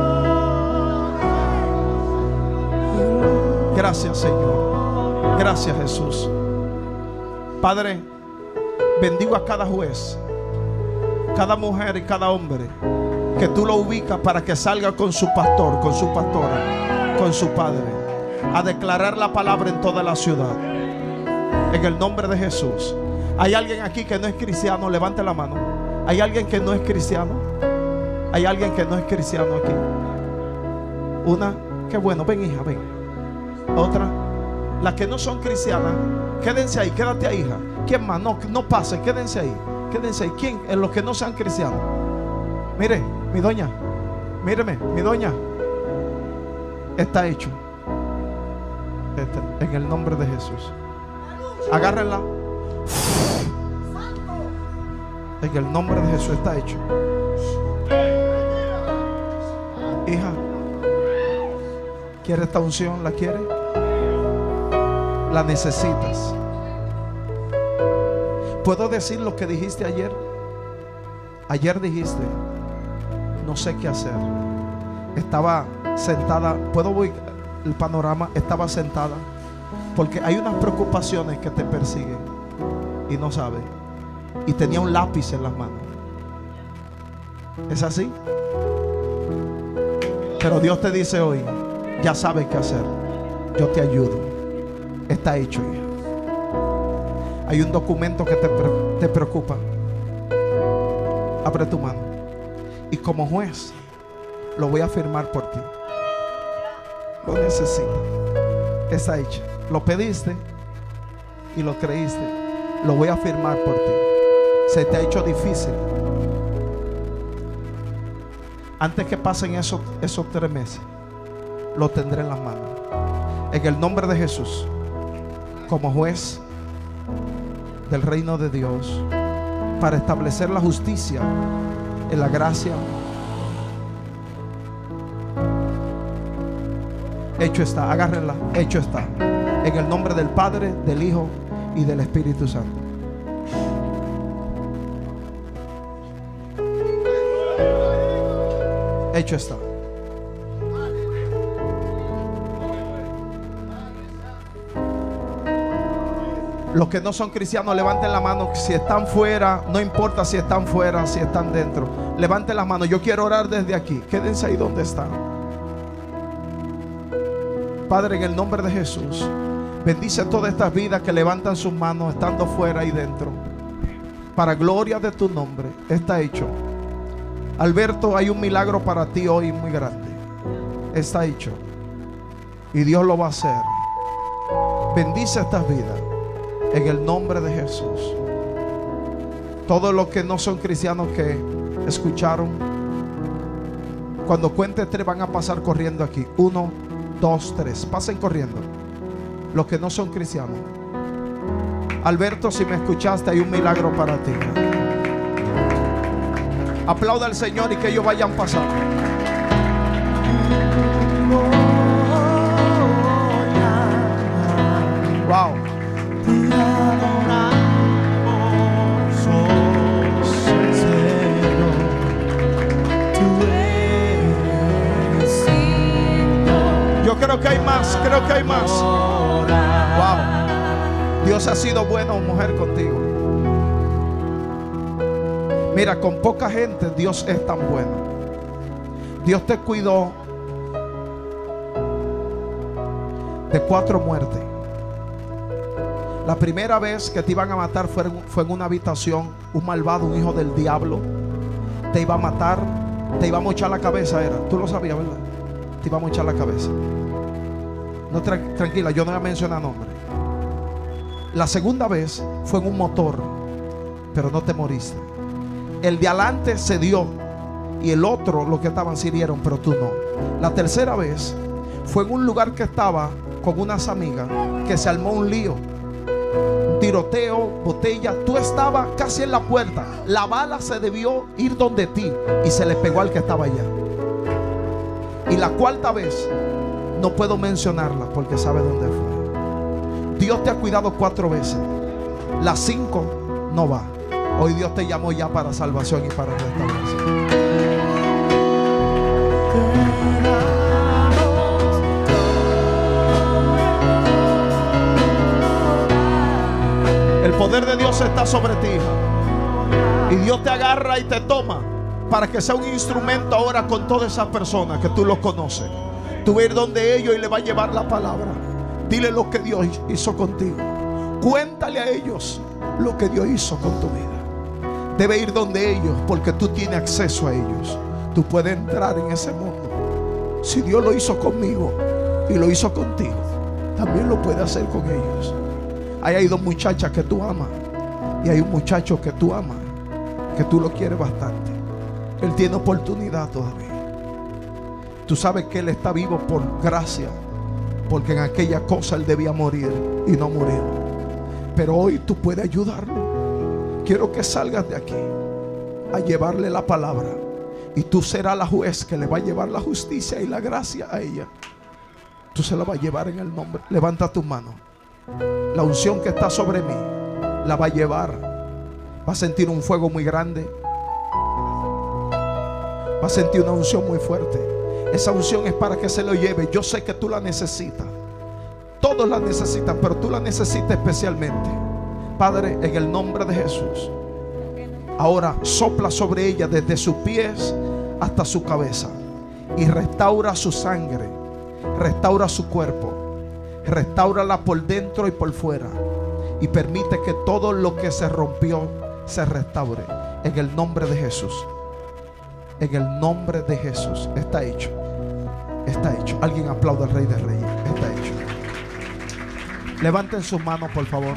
Gracias, Señor. Gracias, Jesús. Padre, bendigo a cada juez, cada mujer y cada hombre que tú lo ubicas para que salga con su pastor, con su pastora, con su padre, a declarar la palabra en toda la ciudad. En el nombre de Jesús. ¿Hay alguien aquí que no es cristiano? Levante la mano. ¿Hay alguien que no es cristiano? ¿Hay alguien que no es cristiano aquí? Una, qué bueno, ven hija, ven. Otra, las que no son cristianas, quédense ahí, quédate ahí, hija. ¿Quién más? No, no pasen, quédense ahí. Quédense ahí. ¿Quién? En los que no sean cristianos. Mire, mi doña, míreme, mi doña. Está hecho. Este, en el nombre de Jesús. Agárrenla. En el nombre de Jesús está hecho. Hija, ¿quiere esta unción? ¿La quiere? La necesitas. ¿Puedo decir lo que dijiste ayer? Ayer dijiste, no sé qué hacer. Estaba sentada, puedo ver el panorama, estaba sentada porque hay unas preocupaciones que te persiguen y no sabes. Y tenía un lápiz en las manos. ¿Es así? Pero Dios te dice hoy, ya sabes qué hacer. Yo te ayudo. Está hecho, hija. Hay un documento que te, te preocupa. Abre tu mano. Y como juez, lo voy a firmar por ti. Lo necesitas. Está hecho. Lo pediste y lo creíste. Lo voy a firmar por ti. Se te ha hecho difícil. Antes que pasen esos, esos tres meses, lo tendré en las manos. En el nombre de Jesús, como juez del reino de Dios, para establecer la justicia en la gracia. Hecho está, agárrenla, hecho está. En el nombre del Padre, del Hijo y del Espíritu Santo. Hecho está. Los que no son cristianos, levanten la mano. Si están fuera, no importa si están fuera, si están dentro, levanten la mano. Yo quiero orar desde aquí. Quédense ahí donde están. Padre, en el nombre de Jesús, bendice todas estas vidas que levantan sus manos estando fuera y dentro. Para gloria de tu nombre. Está hecho. Alberto, hay un milagro para ti hoy muy grande. Está hecho. Y Dios lo va a hacer. Bendice estas vidas. En el nombre de Jesús. Todos los que no son cristianos que escucharon, cuando cuente tres van a pasar corriendo aquí. Uno, dos, tres. Pasen corriendo. Los que no son cristianos. Alberto, si me escuchaste, hay un milagro para ti. Aplauda al Señor y que ellos vayan pasando. Wow. Yo creo que hay más, creo que hay más. Wow. Dios ha sido bueno, mujer, contigo. Mira, con poca gente Dios es tan bueno. Dios te cuidó de cuatro muertes. La primera vez que te iban a matar fue en, fue en una habitación. Un malvado, un hijo del diablo, te iba a matar, te iba a mochar la cabeza. Era, tú lo sabías, ¿verdad? Te iba a mochar la cabeza. No, tra tranquila, yo no voy a mencionar nombre. La segunda vez fue en un motor, pero no te moriste. El de adelante se dio y el otro, los que estaban, se hirieron, pero tú no. La tercera vez fue en un lugar que estaba con unas amigas, que se armó un lío, un tiroteo, botella. Tú estabas casi en la puerta. La bala se debió ir donde ti y se le pegó al que estaba allá. Y la cuarta vez no puedo mencionarla porque sabe dónde fue. Dios te ha cuidado cuatro veces. Las cinco no va. Hoy Dios te llamó ya para salvación y para restauración. El poder de Dios está sobre ti, hija. Y Dios te agarra y te toma para que sea un instrumento ahora con todas esas personas que tú los conoces. Tú vas a ir donde ellos y le vas a llevar la palabra. Dile lo que Dios hizo contigo. Cuéntale a ellos lo que Dios hizo con tu vida. Debe ir donde ellos porque tú tienes acceso a ellos. Tú puedes entrar en ese mundo. Si Dios lo hizo conmigo y lo hizo contigo, también lo puede hacer con ellos. Ahí hay dos muchachas que tú amas y hay un muchacho que tú amas, que tú lo quieres bastante. Él tiene oportunidad todavía. Tú sabes que él está vivo por gracia, porque en aquella cosa él debía morir y no murió. Pero hoy tú puedes ayudarlo. Quiero que salgas de aquí a llevarle la palabra, y tú serás la juez que le va a llevar la justicia y la gracia a ella. Tú se la vas a llevar en el nombre. Levanta tu mano. La unción que está sobre mí la va a llevar. Va a sentir un fuego muy grande. Va a sentir una unción muy fuerte. Esa unción es para que se lo lleve. Yo sé que tú la necesitas. Todos la necesitan, pero tú la necesitas especialmente. Padre, en el nombre de Jesús, ahora sopla sobre ella desde sus pies hasta su cabeza y restaura su sangre, restaura su cuerpo, restáurala por dentro y por fuera, y permite que todo lo que se rompió se restaure en el nombre de Jesús. En el nombre de Jesús. Está hecho. Está hecho. Alguien aplauda al Rey de Reyes. Está hecho. Levanten sus manos, por favor.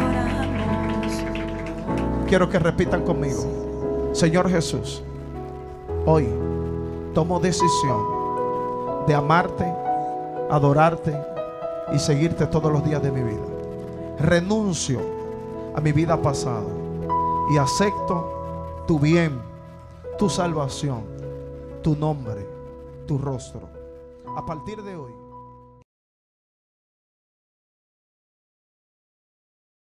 Quiero que repitan conmigo. Señor Jesús, hoy tomo decisión de amarte, adorarte y seguirte todos los días de mi vida. Renuncio a mi vida pasada y acepto tu bien, tu salvación, tu nombre, tu rostro. A partir de hoy